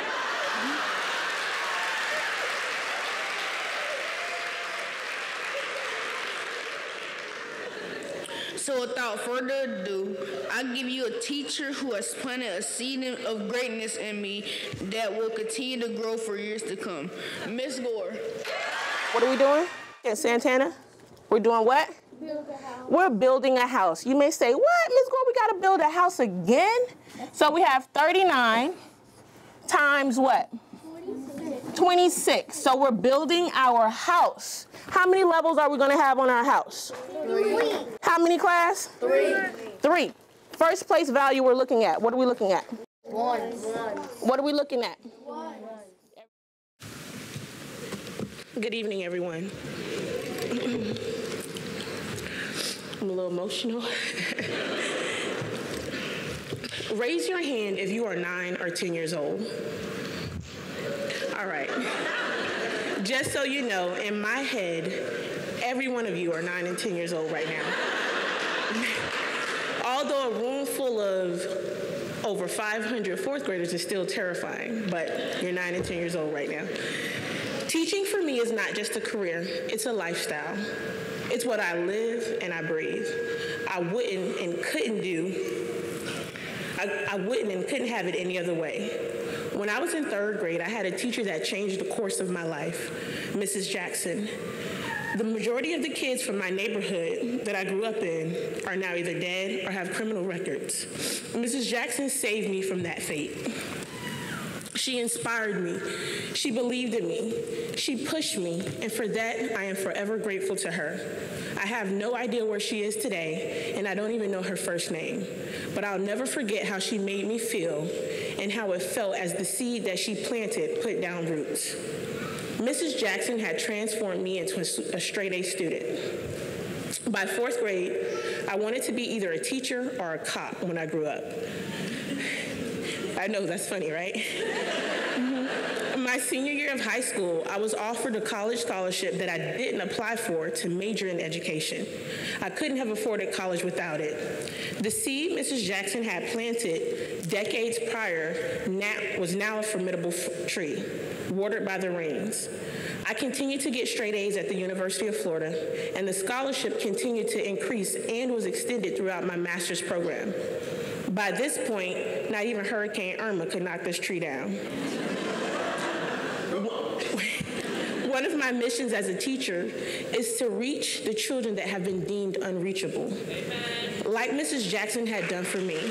So without further ado, I give you a teacher who has planted a seed of greatness in me that will continue to grow for years to come. Miss Gore.
What are we doing in Santana? We're doing what?
Build a house.
We're building a house. You may say, what, Miss Gore, we gotta build a house again? So we have thirty-nine times what? twenty-six. twenty-six. So we're building our house. How many levels are we gonna have on our house?
Three.
How many, class?
Three.
Three. First place value we're looking at. What are we looking at?
One.
What are we looking at?
One.
Good evening, everyone. I'm a little emotional. Raise your hand if you are nine or ten years old. All right. Just so you know, in my head, every one of you are nine and ten years old right now. Although a room full of over five hundred fourth graders is still terrifying, but you're nine and ten years old right now. Teaching for me is not just a career, it's a lifestyle. It's what I live and I breathe. I wouldn't and couldn't do.
I, I wouldn't and couldn't have it any other way. When I was in third grade, I had a teacher that changed the course of my life, Missus Jackson. The majority of the kids from my neighborhood that I grew up in are now either dead or have criminal records. Missus Jackson saved me from that fate. She inspired me. She believed in me. She pushed me, and for that, I am forever grateful to her. I have no idea where she is today, and I don't even know her first name. But I'll never forget how she made me feel and how it felt as the seed that she planted put down roots. Missus Jackson had transformed me into a, a straight A student. By fourth grade, I wanted to be either a teacher or a cop when I grew up. I know, that's funny, right? Mm-hmm. My senior year of high school, I was offered a college scholarship that I didn't apply for to major in education. I couldn't have afforded college without it. The seed Missus Jackson had planted decades prior now, was now a formidable f- tree, watered by the rains. I continued to get straight A's at the University of Florida, and the scholarship continued to increase and was extended throughout my master's program. By this point, not even Hurricane Irma could knock this tree down. One of my missions as a teacher is to reach the children that have been deemed unreachable, like Missus Jackson had done for me.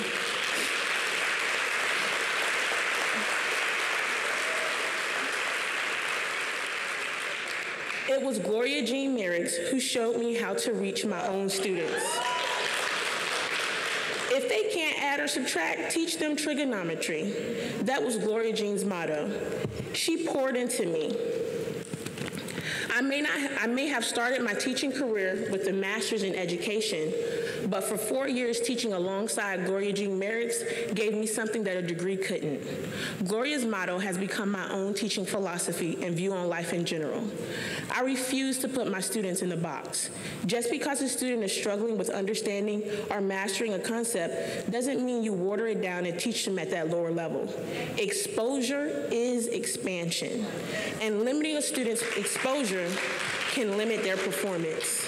It was Gloria Jean Merrick's who showed me how to reach my own students. If they can't add or subtract, teach them trigonometry. That was Gloria Jean's motto. She poured into me. I may, not, I may have started my teaching career with a master's in education, but for four years teaching alongside Gloria Jean Merrick's gave me something that a degree couldn't. Gloria's motto has become my own teaching philosophy and view on life in general. I refuse to put my students in a box. Just because a student is struggling with understanding or mastering a concept doesn't mean you water it down and teach them at that lower level. Exposure is expansion, and limiting a student's exposure can limit their performance.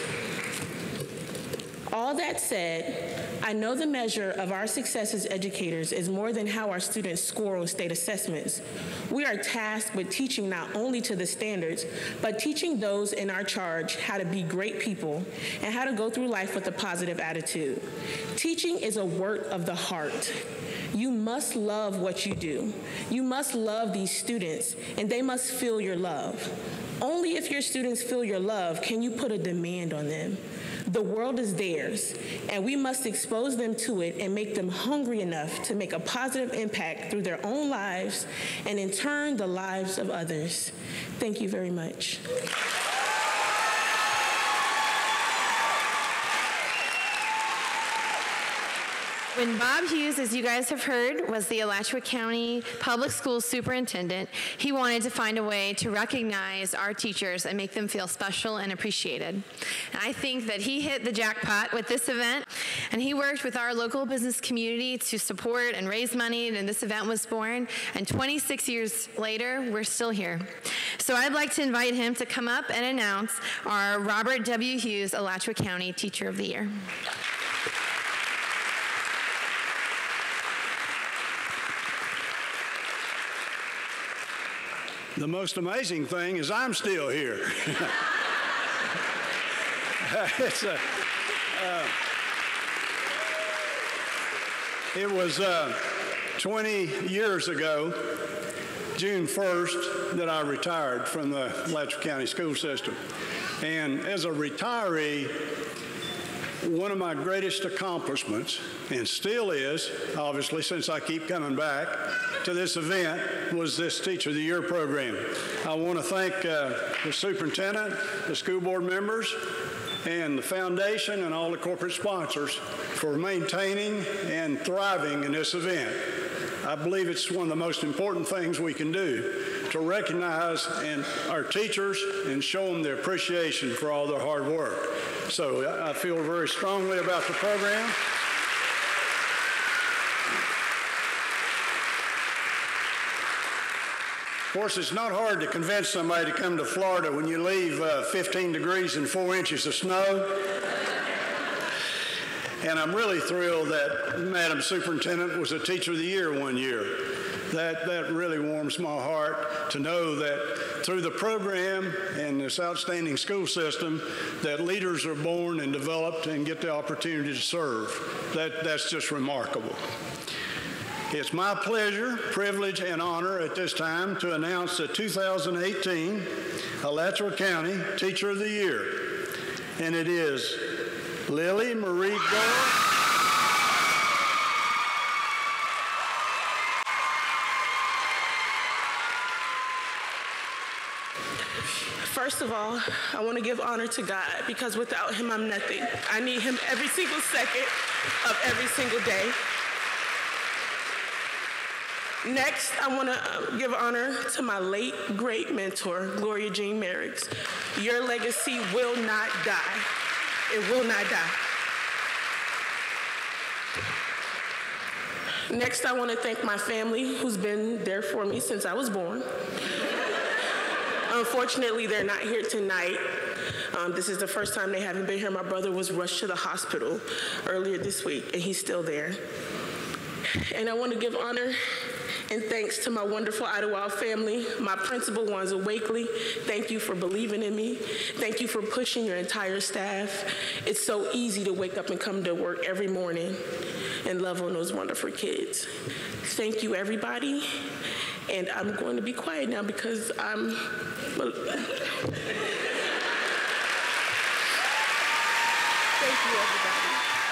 All that said, I know the measure of our success as educators is more than how our students score on state assessments. We are tasked with teaching not only to the standards, but teaching those in our charge how to be great people and how to go through life with a positive attitude. Teaching is a work of the heart. You must love what you do. You must love these students, and they must feel your love. Only if your students feel your love can you put a demand on them. The world is theirs, and we must expose them to it and make them hungry enough to make a positive impact through their own lives and in turn the lives of others. Thank you very much.
When Bob Hughes, as you guys have heard, was the Alachua County Public Schools Superintendent, he wanted to find a way to recognize our teachers and make them feel special and appreciated. And I think that he hit the jackpot with this event, and he worked with our local business community to support and raise money, and this event was born, and twenty-six years later, we're still here. So I'd like to invite him to come up and announce our Robert W. Hughes Alachua County Teacher of the Year.
The most amazing thing is I'm still here. it's a, uh, it was uh, twenty years ago, June first, that I retired from the Alachua County school system. And as a retiree, one of my greatest accomplishments, and still is, obviously, since I keep coming back to this event, was this Teacher of the Year program. I want to thank uh, the superintendent, the school board members, and the foundation and all the corporate sponsors for maintaining and thriving in this event. I believe it's one of the most important things we can do to recognize and our teachers and show them their appreciation for all their hard work. So I feel very strongly about the program. Of course, it's not hard to convince somebody to come to Florida when you leave uh, fifteen degrees and four inches of snow. And I'm really thrilled that Madam Superintendent was a Teacher of the Year one year. That, that really warms my heart to know that through the program and this outstanding school system that leaders are born and developed and get the opportunity to serve. That, that's just remarkable. It's my pleasure, privilege, and honor at this time to announce the two thousand eighteen Alachua County Teacher of the Year. And it is Lily Marie Gore.
First of all, I want to give honor to God because without him, I'm nothing. I need him every single second of every single day. Next, I want to give honor to my late, great mentor, Gloria Jean Merrick's. Your legacy will not die. It will not die. Next, I want to thank my family who's been there for me since I was born. Unfortunately, they're not here tonight. Um, this is the first time they haven't been here. My brother was rushed to the hospital earlier this week, and he's still there. And I want to give honor and thanks to my wonderful Idlewild family, my principal, Wanza Wakely. Thank you for believing in me. Thank you for pushing your entire staff. It's so easy to wake up and come to work every morning and love on those wonderful kids. Thank you, everybody. And I'm going to be quiet now because I'm... Thank you, everybody.